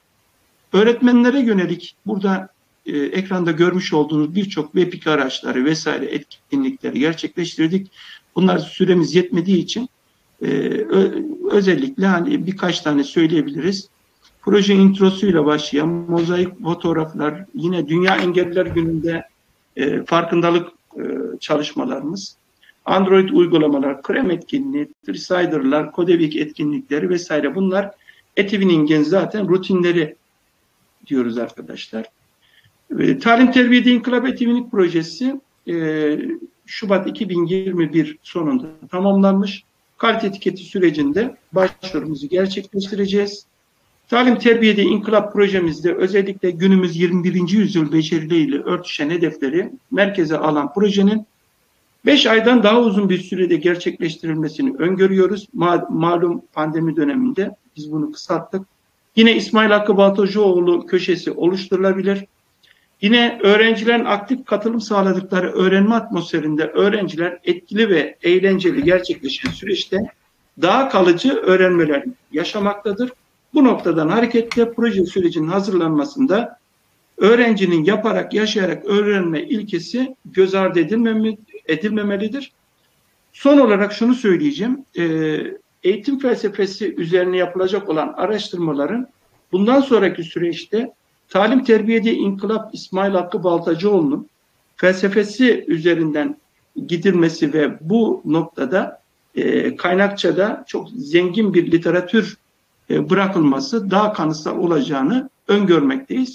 Öğretmenlere yönelik burada e, ekranda görmüş olduğunuz birçok Webik araçları vesaire etkinlikleri gerçekleştirdik. Bunlar süremiz yetmediği için e, ö, özellikle hani birkaç tane söyleyebiliriz. Proje introsuyla başlayan mozaik fotoğraflar, yine Dünya Engelliler Günü'nde e, farkındalık e, çalışmalarımız, Android uygulamalar, krem etkinliği, Trisider'lar, Kodevik etkinlikleri vesaire bunlar Etwining'in zaten rutinleri diyoruz arkadaşlar. E, Talim Terbiyede İnkılap Etwining projesi e, Şubat iki bin yirmi bir sonunda tamamlanmış. Kalite etiketi sürecinde başvurumuzu gerçekleştireceğiz. Talim Terbiyede İnkılap projemizde özellikle günümüz yirmi birinci yüzyıl becerileriyle örtüşen hedefleri merkeze alan projenin beş aydan daha uzun bir sürede gerçekleştirilmesini öngörüyoruz. Ma malum pandemi döneminde biz bunu kısalttık. Yine İsmail Hakkı Baltacıoğlu köşesi oluşturulabilir. Yine öğrencilerin aktif katılım sağladıkları öğrenme atmosferinde öğrenciler etkili ve eğlenceli gerçekleşen süreçte daha kalıcı öğrenmeler yaşamaktadır. Bu noktadan hareketle proje sürecinin hazırlanmasında öğrencinin yaparak, yaşayarak öğrenme ilkesi göz ardı edilmeme, edilmemelidir. Son olarak şunu söyleyeceğim. E, eğitim felsefesi üzerine yapılacak olan araştırmaların bundan sonraki süreçte Talim Terbiyede İnkılap İsmail Hakkı Baltacıoğlu'nun felsefesi üzerinden gidilmesi ve bu noktada e, kaynakçada çok zengin bir literatür e, bırakılması daha kanıtsal olacağını öngörmekteyiz.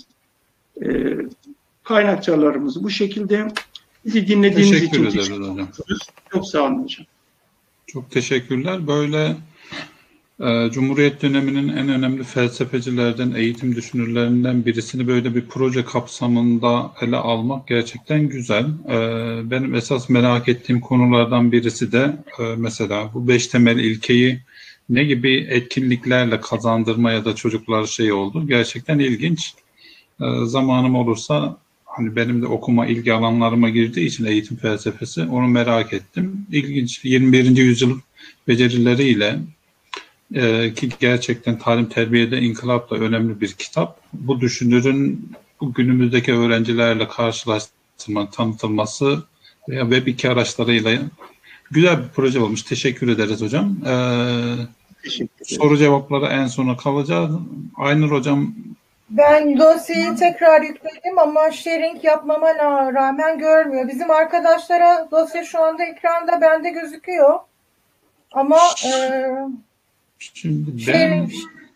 E, kaynakçalarımız bu şekilde. Bizi dinlediğiniz teşekkür için ederiz hocam. Çok sağ olun hocam. Çok teşekkürler. Böyle Ee, Cumhuriyet döneminin en önemli felsefecilerden, eğitim düşünürlerinden birisini böyle bir proje kapsamında ele almak gerçekten güzel. Ee, benim esas merak ettiğim konulardan birisi de e, mesela bu beş temel ilkeyi ne gibi etkinliklerle kazandırma ya da çocuklar şey oldu. Gerçekten ilginç. Ee, zamanım olursa hani benim de okuma ilgi alanlarıma girdiği için eğitim felsefesi onu merak ettim. İlginç yirmi birinci yüzyıl becerileriyle Ee, ki gerçekten talim terbiyede inkılapla önemli bir kitap. Bu düşünürün bu günümüzdeki öğrencilerle karşılaştırma, tanıtılması veya web iki araçlarıyla güzel bir proje olmuş. Teşekkür ederiz hocam. Ee, Teşekkür ederim. soru cevaplara en sona kalacağız. Aynur hocam. Ben dosyayı tekrar yükledim ama sharing yapmama rağmen görmüyor. Bizim arkadaşlara dosya şu anda ekranda bende gözüküyor. Ama e, Şimdi ben sharing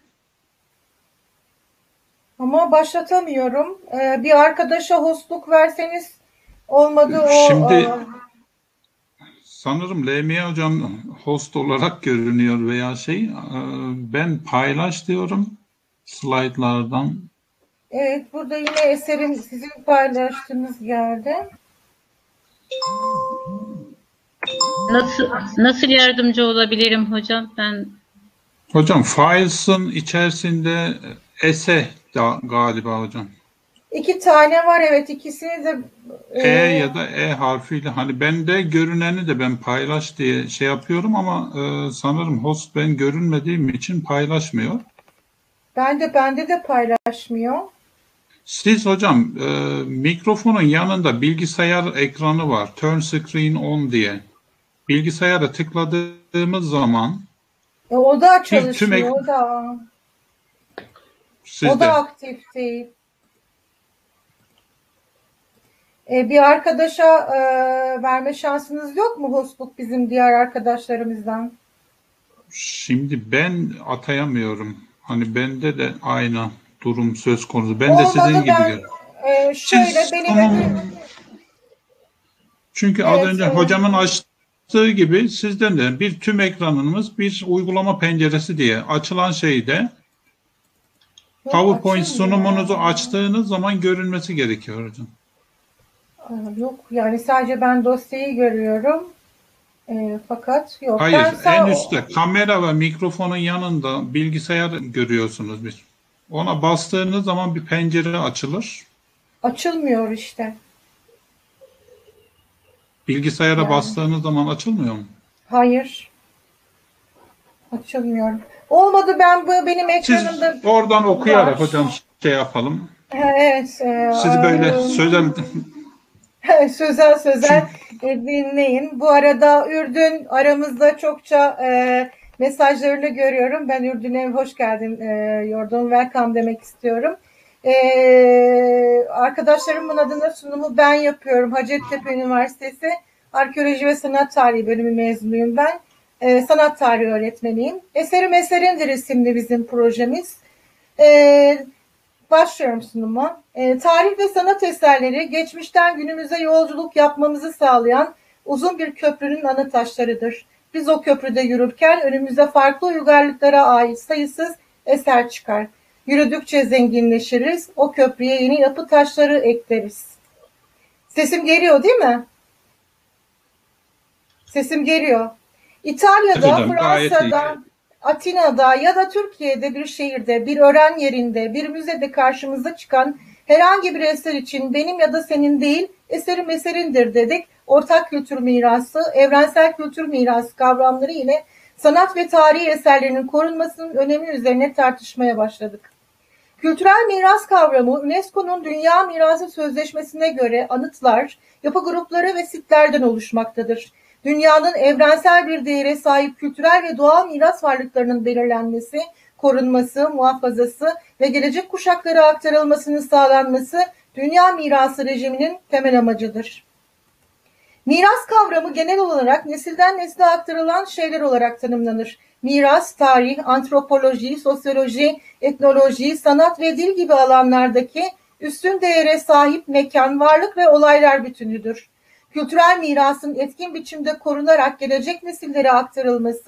ama başlatamıyorum. E, bir arkadaşa hostluk verseniz olmadı o. Şimdi e, sanırım L M A hocam host olarak görünüyor veya şey. Ee, ben paylaş diyorum slaytlardan. Evet, burada yine eserim sizin paylaştığınız yerde. Nasıl nasıl yardımcı olabilirim hocam? Ben Hocam files'ın içerisinde ese da, galiba hocam. İki tane var, evet, ikisini de E ya da E harfiyle hani bende görüneni de ben paylaş diye şey yapıyorum ama e, sanırım host ben görünmediğim için paylaşmıyor. ben de bende de paylaşmıyor. Siz hocam e, mikrofonun yanında bilgisayar ekranı var. Turn screen on diye. Bilgisayara tıkladığımız zaman E, o da bir çalışmıyor, tüm ek- o da o sizde. da aktif değil. E, bir arkadaşa e, verme şansınız yok mu hostluk bizim diğer arkadaşlarımızdan? Şimdi ben atayamıyorum. Hani bende de aynı durum söz konusu. Ben de sizin Olmadı, gibi ben görüyorum. e, şöyle Siz benim sunum- Çünkü az Evet, önce evet. hocamın açtığı gibi sizden de bir tüm ekranımız bir uygulama penceresi diye açılan şeyde Yok, PowerPoint açılmıyor. sunumunuzu açtığınız zaman görünmesi gerekiyor hocam. Aa, yok, yani sadece ben dosyayı görüyorum. E, fakat yok. Hayır, Ben sağ- en üstte kamera ve mikrofonun yanında bilgisayar görüyorsunuz bir. Ona bastığınız zaman bir pencere açılır. açılmıyor işte. Bilgisayara Yani. bastığınız zaman açılmıyor mu? Hayır. Açılmıyor. Olmadı, ben bu benim Siz ekranımda oradan okuyarak var. hocam şey yapalım. Ha, evet. E, Sizi böyle e, sözel sözel sözel e, dinleyin. Bu arada Ürdün aramızda çokça e, mesajlarını görüyorum. Ben Ürdün'e hoş geldin, e, Yordun, welcome demek istiyorum. E, arkadaşlarımın adına sunumu ben yapıyorum. Hacettepe Üniversitesi Arkeoloji ve Sanat Tarihi bölümü mezunuyum ben. E, sanat tarihi öğretmeniyim. Eserim Eserindir isimli bizim projemiz. E, Başlıyorum sunuma. E, tarih ve sanat eserleri geçmişten günümüze yolculuk yapmamızı sağlayan uzun bir köprünün anı taşlarıdır. Biz o köprüde yürürken önümüze farklı uygarlıklara ait sayısız eser çıkar. Yürüdükçe zenginleşiriz, o köprüye yeni yapı taşları ekleriz. Sesim geliyor değil mi? Sesim geliyor. İtalya'da, hocam, gayet iyi. Fransa'da, Atina'da ya da Türkiye'de bir şehirde, bir öğren yerinde, bir müzede karşımıza çıkan herhangi bir eser için benim ya da senin değil, eserim eserindir dedik. Ortak kültür mirası, evrensel kültür mirası kavramları ile sanat ve tarihi eserlerinin korunmasının önemi üzerine tartışmaya başladık. Kültürel miras kavramı UNESCO'nun Dünya Mirası Sözleşmesi'ne göre anıtlar, yapı grupları ve sitlerden oluşmaktadır. Dünyanın evrensel bir değere sahip kültürel ve doğal miras varlıklarının belirlenmesi, korunması, muhafazası ve gelecek kuşaklara aktarılmasının sağlanması dünya mirası rejiminin temel amacıdır. Miras kavramı genel olarak nesilden nesile aktarılan şeyler olarak tanımlanır. Miras, tarih, antropoloji, sosyoloji, etnoloji, sanat ve dil gibi alanlardaki üstün değere sahip mekan, varlık ve olaylar bütünüdür. Kültürel mirasın etkin biçimde korunarak gelecek nesillere aktarılması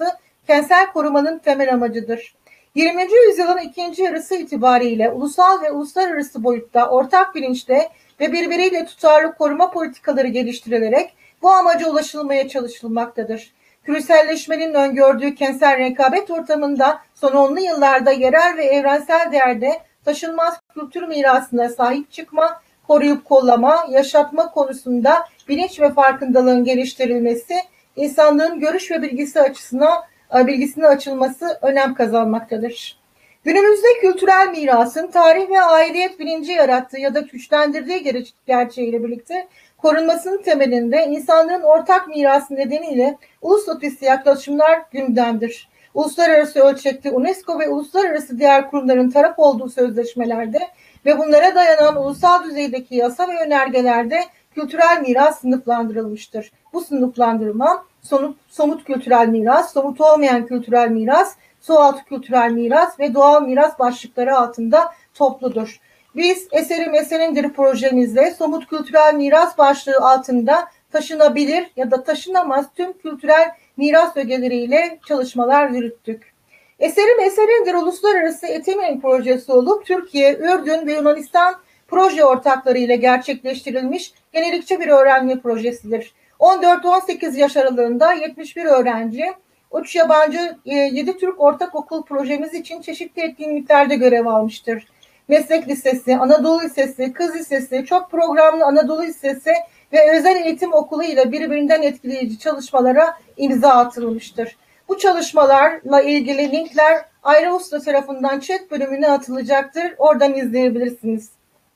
kentsel korumanın temel amacıdır. yirminci yüzyılın ikinci yarısı itibariyle ulusal ve uluslararası boyutta ortak bilinçle ve birbiriyle tutarlı koruma politikaları geliştirilerek bu amaca ulaşılmaya çalışılmaktadır. Küreselleşmenin öngördüğü kentsel rekabet ortamında son onlu yıllarda yerel ve evrensel değerde taşınmaz kültür mirasına sahip çıkma, koruyup kollama, yaşatma konusunda bilinç ve farkındalığın geliştirilmesi, insanlığın görüş ve bilgisi açısına bilgisine açılması önem kazanmaktadır. Günümüzde kültürel mirasın tarih ve aidiyet bilinci yarattığı ya da güçlendirdiği gerçeğiyle birlikte korunmasının temelinde insanlığın ortak mirası nedeniyle uluslararası yaklaşımlar gündemdir. Uluslararası ölçekte UNESCO ve uluslararası diğer kurumların taraf olduğu sözleşmelerde ve bunlara dayanan ulusal düzeydeki yasa ve önergelerde kültürel miras sınıflandırılmıştır. Bu sınıflandırma somut, somut kültürel miras, somut olmayan kültürel miras, sualtı kültürel miras ve doğal miras başlıkları altında topludur. Biz Eserim Eserindir projemizde somut kültürel miras başlığı altında taşınabilir ya da taşınamaz tüm kültürel miras ögeleriyle çalışmalar yürüttük. Eserim Eserindir uluslararası Etiming projesi olup Türkiye, Ürdün ve Yunanistan proje ortakları ile gerçekleştirilmiş yenilikçi bir öğrenme projesidir. on dört on sekiz yaş aralığında yetmiş bir öğrenci, üç yabancı, yedi Türk ortakokul projemiz için çeşitli etkinliklerde görev almıştır. Meslek Lisesi, Anadolu Lisesi, Kız Lisesi, çok programlı Anadolu Lisesi ve özel eğitim okulu ile birbirinden etkileyici çalışmalara imza atılmıştır. Bu çalışmalarla ilgili linkler Ayra Usta tarafından chat bölümüne atılacaktır. Oradan izleyebilirsiniz.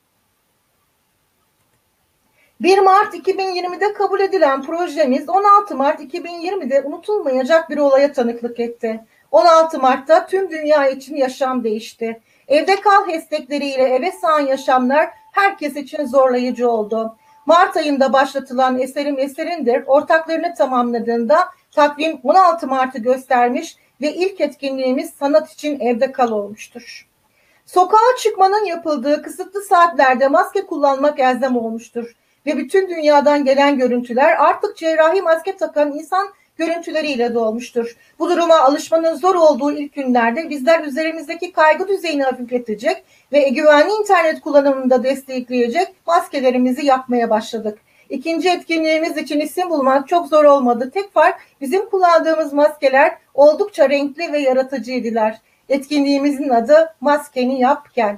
bir Mart iki bin yirmide kabul edilen projemiz on altı Mart iki bin yirmide unutulmayacak bir olaya tanıklık etti. on altı Mart'ta tüm dünya için yaşam değişti. Evde kal hashtagleriyle eve sığan yaşamlar herkes için zorlayıcı oldu. Mart ayında başlatılan Eserim Eserindir ortaklarını tamamladığında takvim on altı Mart'ı göstermiş ve ilk etkinliğimiz sanat için evde kal olmuştur. Sokağa çıkmanın yapıldığı kısıtlı saatlerde maske kullanmak elzem olmuştur. Ve bütün dünyadan gelen görüntüler artık cerrahi maske takan insan görüntüleriyle dolmuştur. Bu duruma alışmanın zor olduğu ilk günlerde bizler üzerimizdeki kaygı düzeyini hafifletecek ve güvenli internet kullanımını da destekleyecek maskelerimizi yapmaya başladık. İkinci etkinliğimiz için isim bulmak çok zor olmadı. Tek fark bizim kullandığımız maskeler oldukça renkli ve yaratıcıydılar. Etkinliğimizin adı Maskeni Yap Gel.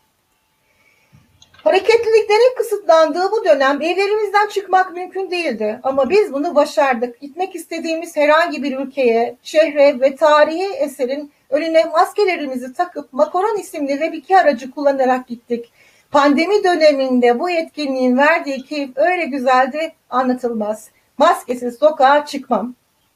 Hareketliliklerin kısıtlandığı bu dönem evlerimizden çıkmak mümkün değildi. Ama biz bunu başardık. Gitmek istediğimiz herhangi bir ülkeye, şehre ve tarihi eserin önüne maskelerimizi takıp Makaron isimli web iki aracı kullanarak gittik. Pandemi döneminde bu etkinliğin verdiği keyif öyle güzeldi, anlatılmaz. Maskesiz sokağa çıkmam.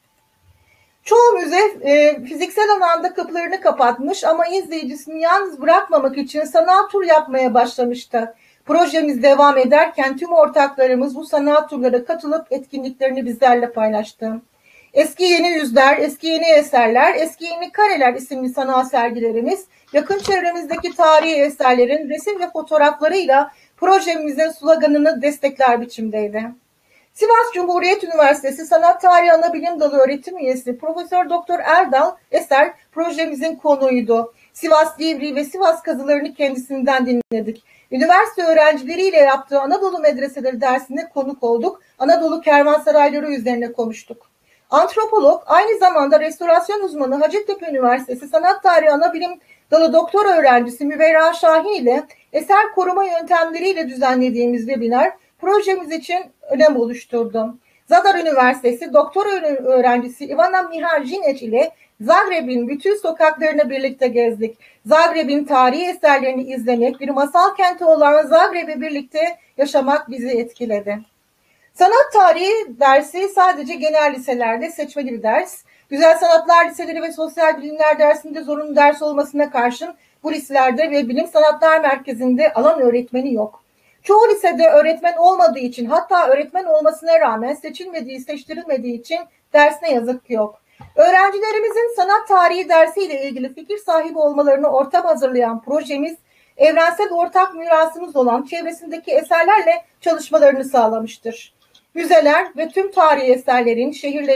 Çoğu müze e, fiziksel alanda kapılarını kapatmış ama izleyicisini yalnız bırakmamak için sanat tur yapmaya başlamıştı. Projemiz devam ederken tüm ortaklarımız bu sanat turlara katılıp etkinliklerini bizlerle paylaştı. Eski Yeni Yüzler, Eski Yeni Eserler, Eski Yeni Kareler isimli sanat sergilerimiz, yakın çevremizdeki tarihi eserlerin resim ve fotoğraflarıyla projemizin sloganını destekler biçimdeydi. Sivas Cumhuriyet Üniversitesi Sanat Tarihi Anabilim Dalı öğretim üyesi Profesör Doktor Erdal Eser projemizin konuğuydu. Sivas Divri ve Sivas kazılarını kendisinden dinledik. Üniversite öğrencileriyle yaptığı Anadolu Medreseleri dersine konuk olduk. Anadolu kervansarayları üzerine konuştuk. Antropolog, aynı zamanda restorasyon uzmanı Hacettepe Üniversitesi Sanat Tarihi Anabilim Dalı doktor öğrencisi Müberra Şahin ile eser koruma yöntemleriyle düzenlediğimiz webinar projemiz için önem oluşturdu. Zadar Üniversitesi doktor öğrencisi Ivana Mihalcinic ile Zagreb'in bütün sokaklarını birlikte gezdik. Zagreb'in tarihi eserlerini izlemek, bir masal kenti olan Zagreb'e birlikte yaşamak bizi etkiledi. Sanat tarihi dersi sadece genel liselerde seçmeli bir ders. Güzel Sanatlar Liseleri ve Sosyal Bilimler dersinde zorunlu ders olmasına karşın bu liselerde ve Bilim Sanatlar Merkezi'nde alan öğretmeni yok. Çoğu lisede öğretmen olmadığı için, hatta öğretmen olmasına rağmen seçilmediği, seçtirilmediği için ders ne yazık ki yok. Öğrencilerimizin sanat tarihi dersiyle ilgili fikir sahibi olmalarını ortam hazırlayan projemiz, evrensel ortak mirasımız olan çevresindeki eserlerle çalışmalarını sağlamıştır. Müzeler ve tüm tarihi eserlerin, şehirlerin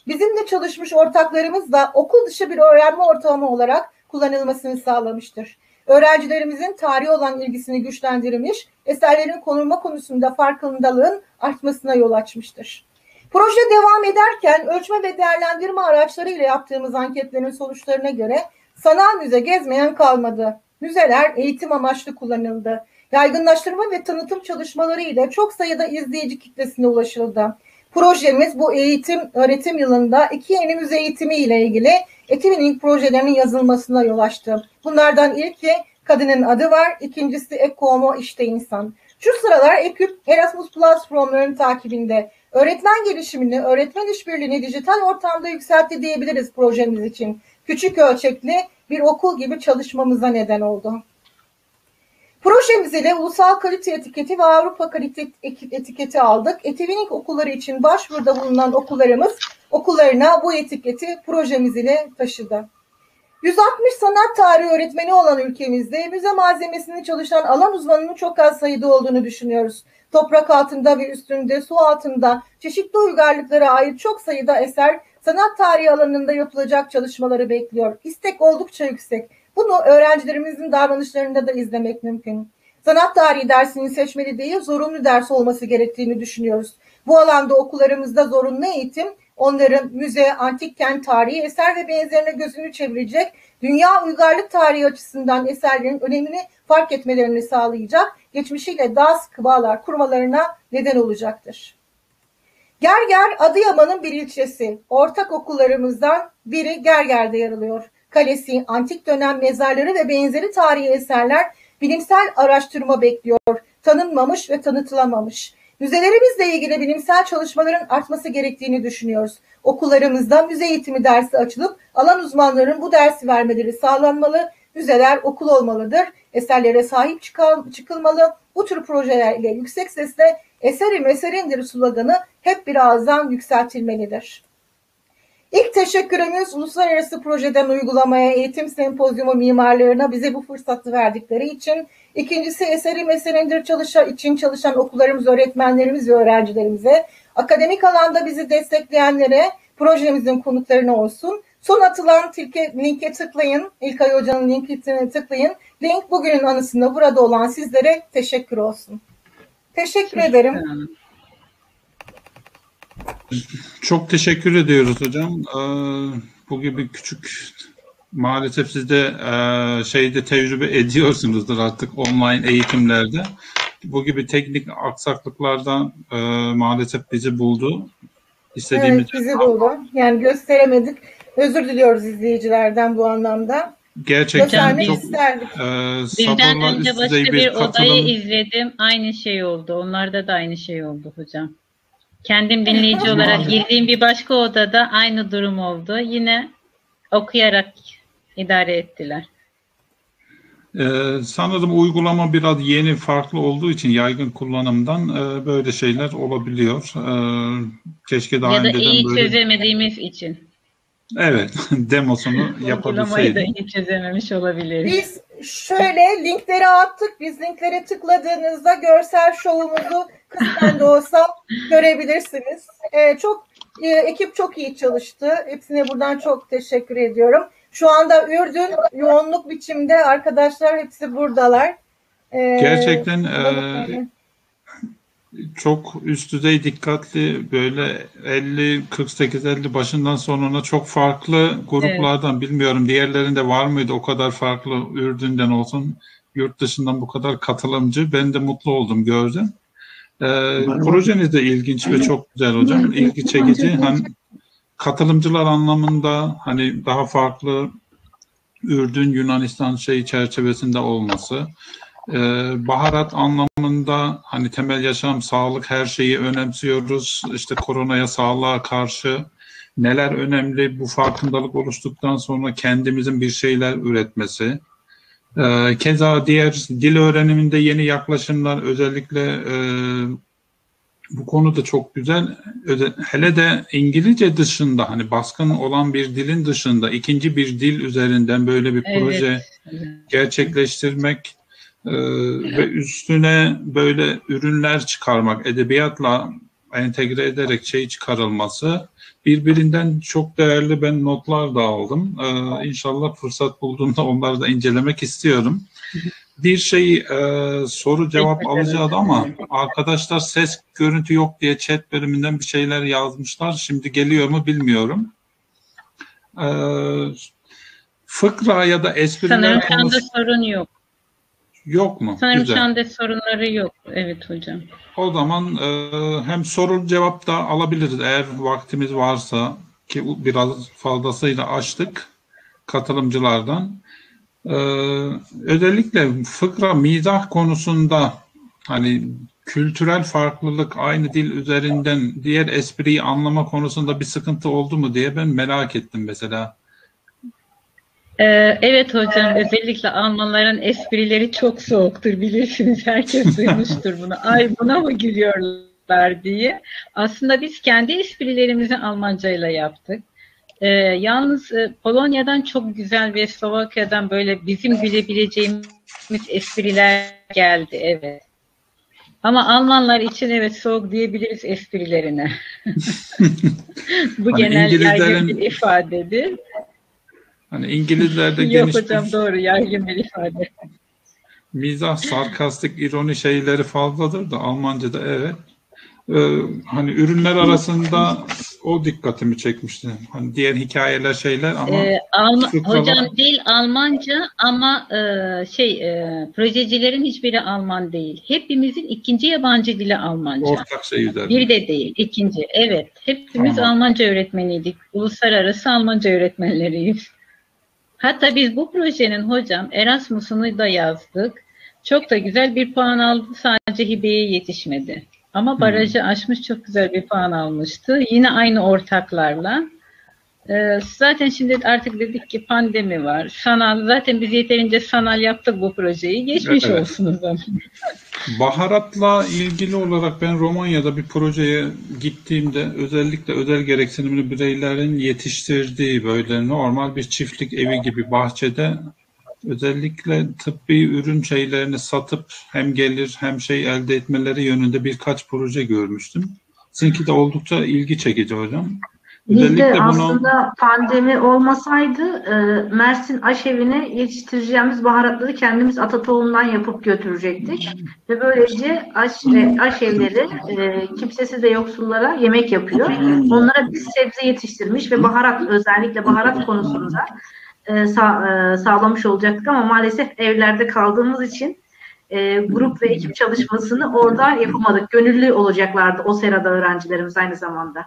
bizimle çalışmış ortaklarımızla okul dışı bir öğrenme ortamı olarak kullanılmasını sağlamıştır. Öğrencilerimizin tarihe olan ilgisini güçlendirmiş, eserlerin korunma konusunda farkındalığın artmasına yol açmıştır. Proje devam ederken ölçme ve değerlendirme araçlarıyla yaptığımız anketlerin sonuçlarına göre sanal müze gezmeyen kalmadı. Müzeler eğitim amaçlı kullanıldı. Yaygınlaştırma ve tanıtım çalışmaları ile çok sayıda izleyici kitlesine ulaşıldı. Projemiz bu eğitim öğretim yılında iki yeni müze eğitimi ile ilgili e-twinning projelerinin yazılmasına yol açtı. Bunlardan ilki Kadının Adı Var, ikincisi Ekomo İşte İnsan. Şu sıralar Eküp Erasmus Plus programlarının takibinde. Öğretmen gelişimini, öğretmen işbirliğini dijital ortamda yükseltti diyebiliriz projemiz için. Küçük ölçekli bir okul gibi çalışmamıza neden oldu. Projemiz ile ulusal kalite etiketi ve Avrupa kalite etiketi aldık. e-twinning okulları için başvuruda bulunan okullarımız okullarına bu etiketi projemiz ile taşıdı. yüz altmış sanat tarihi öğretmeni olan ülkemizde müze malzemesini çalışan alan uzmanının çok az sayıda olduğunu düşünüyoruz. Toprak altında ve üstünde, su altında çeşitli uygarlıklara ait çok sayıda eser sanat tarihi alanında yapılacak çalışmaları bekliyor. İstek oldukça yüksek. Bunu öğrencilerimizin davranışlarında da izlemek mümkün. Sanat tarihi dersinin seçmeli değil, zorunlu ders olması gerektiğini düşünüyoruz. Bu alanda okullarımızda zorunlu eğitim, onların müze, antik kent tarihi, eser ve benzerine gözünü çevirecek, dünya uygarlık tarihi açısından eserlerin önemini fark etmelerini sağlayacak, geçmişiyle daha sıkı bağlar kurmalarına neden olacaktır. Gerger, Adıyaman'ın bir ilçesi. Ortak okullarımızdan biri Gerger'de yer alıyor. Kalesi, antik dönem mezarları ve benzeri tarihi eserler bilimsel araştırma bekliyor. Tanınmamış ve tanıtılamamış. Müzelerimizle ilgili bilimsel çalışmaların artması gerektiğini düşünüyoruz. Okullarımızda müze eğitimi dersi açılıp alan uzmanlarının bu dersi vermeleri sağlanmalı. Müzeler okul olmalıdır. Eserlere sahip çıkılmalı. Bu tür projelerle yüksek sesle eserim eserindir sloganı hep bir ağızdan yükseltilmelidir. İlk teşekkürümüz uluslararası projeden uygulamaya, eğitim sempozyumu mimarlarına bize bu fırsatı verdikleri için. İkincisi eserim eserindir çalışa, için çalışan okullarımız, öğretmenlerimiz ve öğrencilerimize. Akademik alanda bizi destekleyenlere, projemizin konuklarına olsun. Son atılan tilke, linke tıklayın. İlkay Hoca'nın linkine tıklayın. Link bugünün anısında burada olan sizlere teşekkür olsun. Teşekkür ederim. Çok teşekkür ediyoruz hocam. Ee, bu gibi küçük, maalesef siz de e, şeyde tecrübe ediyorsunuzdur artık online eğitimlerde. Bu gibi teknik aksaklıklardan e, maalesef bizi buldu. İstediğimiz evet, bizi buldu. Yani gösteremedik. Özür diliyoruz izleyicilerden bu anlamda. Gerçekten çok isterdik. E, Bizden önce üst başka düzey bir, bir odayı katılım. izledim. Aynı şey oldu. Onlarda da aynı şey oldu hocam. Kendim dinleyici olarak girdiğim bir başka odada aynı durum oldu. Yine okuyarak idare ettiler. Ee, sanırım uygulama biraz yeni, farklı olduğu için yaygın kullanımdan e, böyle şeyler olabiliyor. Ee, keşke daha Ya da önceden iyi böyle... çözemediğimiz için. Evet, demosunu Uygulamayı da yapabilseydik. iyi çözememiş olabiliriz. Biz şöyle linkleri attık. Biz linklere tıkladığınızda görsel şovumuzu kısmen de olsa görebilirsiniz. Ee, çok e, ekip çok iyi çalıştı. Hepsine buradan çok teşekkür ediyorum. Şu anda Ürdün yoğunluk biçimde arkadaşlar hepsi buradalar. Ee, Gerçekten e, çok üst düzey dikkatli, böyle elli kırk sekiz elli başından sonuna çok farklı gruplardan, evet. Bilmiyorum diğerlerinde var mıydı o kadar farklı, Ürdün'den olsun yurt dışından bu kadar katılımcı. Ben de mutlu oldum, gördüm. Ee, projeniz de ilginç ve çok güzel hocam. İlgi çekici. Hani katılımcılar anlamında hani daha farklı Ürdün, Yunanistan şey çerçevesinde olması. Ee, baharat anlamında hani temel yaşam, sağlık, her şeyi önemsiyoruz. İşte koronaya, sağlığa karşı neler önemli, bu farkındalık oluştuktan sonra kendimizin bir şeyler üretmesi. Ee, keza diğer dil öğreniminde yeni yaklaşımlar, özellikle e, bu konu da çok güzel. Hele de İngilizce dışında, hani baskın olan bir dilin dışında ikinci bir dil üzerinden böyle bir evet. proje gerçekleştirmek e, ve üstüne böyle ürünler çıkarmak, edebiyatla entegre ederek şey çıkarılması birbirinden çok değerli ben notlar da aldım. Ee, İnşallah fırsat bulduğumda onları da incelemek istiyorum. Bir şey e, soru cevap alacağız ama arkadaşlar ses görüntü yok diye chat bölümünden bir şeyler yazmışlar. Şimdi geliyor mu bilmiyorum. Ee, fıkra ya da espriler Sanırım şu anda konusu sorun yok. yok mu? Sanırım Güzel. şu anda sorunları yok. Evet hocam. O zaman e, hem soru cevap da alabiliriz eğer vaktimiz varsa, ki bu biraz fazlasıyla açtık katılımcılardan. E, özellikle fıkra mizah konusunda hani kültürel farklılık aynı dil üzerinden diğer espriyi anlama konusunda bir sıkıntı oldu mu diye ben merak ettim mesela. Ee, evet hocam, özellikle Almanların esprileri çok soğuktur, bilirsiniz. Herkes duymuştur bunu. Ay buna mı gülüyorlar diye. Aslında biz kendi esprilerimizi Almancayla yaptık. Ee, yalnız e, Polonya'dan çok güzel ve Slovakya'dan böyle bizim gülebileceğimiz espriler geldi, evet. Ama Almanlar için evet soğuk diyebiliriz esprilerine. Bu Hani genel İngilizlerin- yaygın bir ifadedir. Hani İngilizlerde Yok geniş hocam, bir doğru, yaygın bir ifade. mizah, sarkastik, ironi şeyleri fazladır da Almanca'da evet. Ee, hani ürünler arasında o dikkatimi çekmişti. Hani diğer hikayeler şeyler ama Ee, Alma- fıkralar- hocam dil Almanca ama e, şey e, projecilerin hiçbiri Alman değil. Hepimizin ikinci yabancı dili Almanca. ortak şey üzerinde. Bir de değil, ikinci. Evet, hepimiz Tamam. Almanca öğretmeniydik. Uluslararası Almanca öğretmenleriyiz. Hatta biz bu projenin hocam Erasmus'unu da yazdık. Çok da güzel bir puan aldı. Sadece hibeye yetişmedi. Ama barajı aşmış, çok güzel bir puan almıştı. Yine aynı ortaklarla. Ee, zaten şimdi artık dedik ki pandemi var. Sanal, zaten biz yeterince sanal yaptık bu projeyi. Geçmiş Evet. olsun o zaman. Baharatla ilgili olarak ben Romanya'da bir projeye gittiğimde özellikle özel gereksinimli bireylerin yetiştirdiği böyle normal bir çiftlik evi gibi bahçede özellikle tıbbi ürün şeylerini satıp hem gelir hem şey elde etmeleri yönünde birkaç proje görmüştüm. Sizinki de oldukça ilgi çekici hocam. Biz de Özellikle bunu aslında pandemi olmasaydı e, Mersin Aşevi'ne yetiştireceğimiz baharatları kendimiz ata tohumdan yapıp götürecektik. Ve böylece aş, e, aşevleri e, kimsesiz de yoksullara yemek yapıyor. Onlara biz sebze yetiştirmiş ve baharat, özellikle baharat konusunda e, sağ, e, sağlamış olacaktık ama maalesef evlerde kaldığımız için e, grup ve ekip çalışmasını orada yapamadık. Gönüllü olacaklardı o serada öğrencilerimiz aynı zamanda.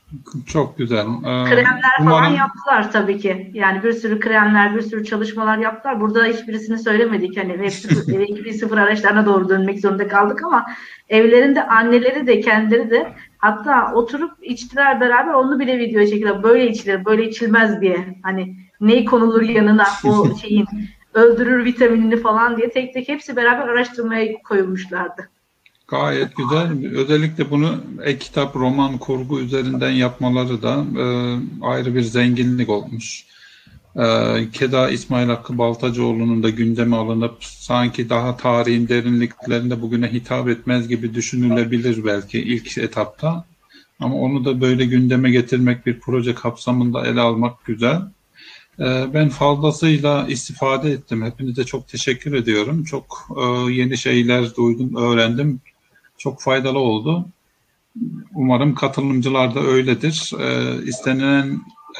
çok güzel. Ee, Kremler falan umarım yaptılar tabii ki. Yani bir sürü kremler, bir sürü çalışmalar yaptılar. Burada hiçbirisini söylemedik. Hani hep sıfır, elektriği sıfır araçlarına doğru dönmek zorunda kaldık ama evlerinde anneleri de kendileri de hatta oturup içtiler beraber, onu bile video çekiyorlar. Böyle içilir, böyle içilmez diye. Hani ne konulur yanına o şeyin öldürür vitaminini falan diye tek tek hepsi beraber araştırmaya koyulmuşlardı. gayet güzel. Özellikle bunu e-kitap, roman, kurgu üzerinden yapmaları da e, ayrı bir zenginlik olmuş. E, keda İsmail Hakkı Baltacıoğlu'nun da gündeme alınıp sanki daha tarihin derinliklerinde bugüne hitap etmez gibi düşünülebilir belki ilk etapta. Ama onu da böyle gündeme getirmek, bir proje kapsamında ele almak güzel. E, ben fazlasıyla istifade ettim. Hepinize çok teşekkür ediyorum. Çok e, yeni şeyler duydum, öğrendim. Çok faydalı oldu. Umarım katılımcılar da öyledir. Ee, istenilen e,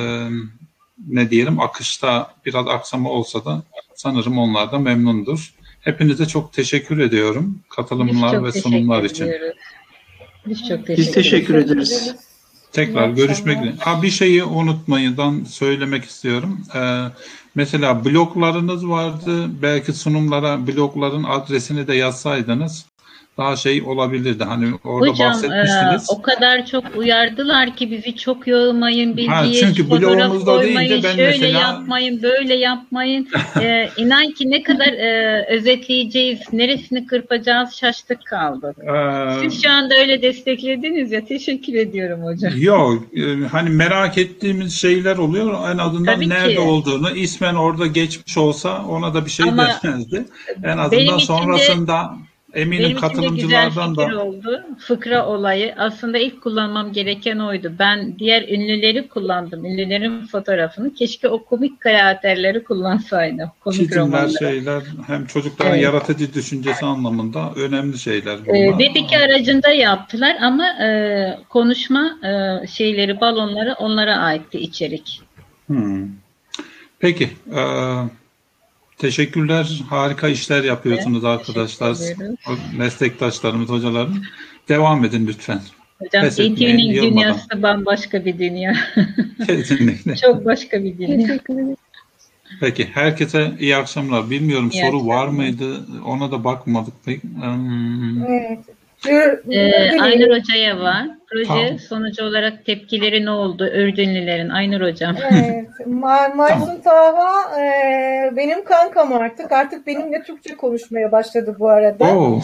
ne diyelim akışta biraz aksama olsa da sanırım onlar da memnundur. Hepinize çok teşekkür ediyorum Biz katılımlar çok ve teşekkür sunumlar için. ediyoruz. Biz çok teşekkür Biz teşekkür ederiz. ederiz. Tekrar İyi görüşmek akşamlar. üzere. Ha, bir şeyi unutmayın söylemek istiyorum. Ee, mesela bloglarınız vardı. Belki sunumlara blogların adresini de yazsaydınız daha şey olabilirdi. Hani orada Hocam e, bahsetmiştiniz. o kadar çok uyardılar ki bizi çok yormayın, Ha, bilgiye çünkü fotoğraf blogumuzda koymayın, deyince ben şöyle mesela- yapmayın, böyle yapmayın. e, inan ki ne kadar e, özetleyeceğiz, neresini kırpacağız şaştık kaldık. Ee, Siz şu anda öyle desteklediniz ya, teşekkür ediyorum hocam. Yok, e, hani merak ettiğimiz şeyler oluyor. En azından Tabii nerede ki. olduğunu, ismen orada geçmiş olsa ona da bir şey Ama demezdi. En benim azından için de- sonrasında eminim Benim için de güzel katılımcılardan fikir da oldu. Fıkra olayı. Aslında ilk kullanmam gereken oydu. Ben diğer ünlüleri kullandım. Ünlülerin fotoğrafını. Keşke o komik karakterleri kullansaydım. Komik çizimler, romanları. şeyler hem çocukların Evet. yaratıcı düşüncesi anlamında önemli şeyler Ee, bunlar. Web iki aracında yaptılar ama e, konuşma e, şeyleri, balonları onlara aitti içerik. Hmm. Peki, e, teşekkürler. Harika işler yapıyorsunuz arkadaşlar. Teşekkür ederiz. Meslektaşlarımız, hocalarım. Devam edin lütfen. Hocam Pes etmeyin, Intune'nin yılmadan. dünyası da bambaşka bir dünya. Kesinlikle. Çok başka bir dünya. Peki, herkese iyi akşamlar. Bilmiyorum İyi soru var akşamlar. mıydı? Ona da bakmadık pek. Hmm. Evet. Ür- Ee, Ürdün- Aynur Hoca'ya var. Proje Tamam. sonucu olarak tepkileri ne oldu? Ürdünlülerin. Aynur Hocam. Evet, Ma Maysun Taha e, benim kankam artık. Artık benimle Türkçe konuşmaya başladı bu arada. Oo.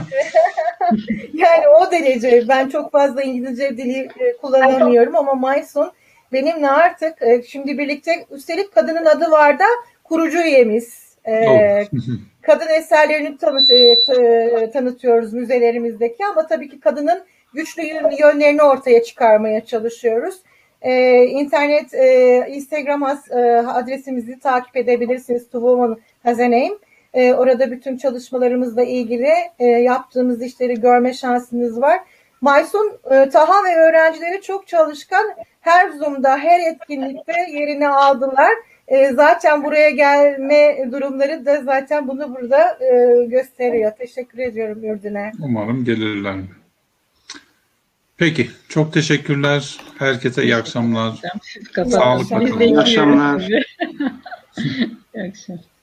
Yani o derece. Ben çok fazla İngilizce dili e, kullanamıyorum ama Maysun benimle artık e, şimdi birlikte, üstelik kadının adı var da kurucu üyemiz. E, Oo. kadın eserlerini tanı e, t- tanıtıyoruz müzelerimizdeki ama tabii ki kadının güçlü yön- yönlerini ortaya çıkarmaya çalışıyoruz. Ee, internet, e, Instagram as, e, adresimizi takip edebilirsiniz. To Woman Has a Name. Ee, orada bütün çalışmalarımızla ilgili e, yaptığımız işleri görme şansınız var. Maysun, e, Taha ve öğrencileri çok çalışkan. Her Zoom'da, her etkinlikte yerini aldılar. E, zaten buraya gelme durumları da zaten bunu burada e, gösteriyor. Teşekkür ediyorum Ürdün'e. Umarım gelirler. Peki, çok teşekkürler. Herkese iyi akşamlar. Hocam, siz kapatın. Sağlıkla Biz kalın. bekliyoruz İyi akşamlar. sizi. İyi akşamlar.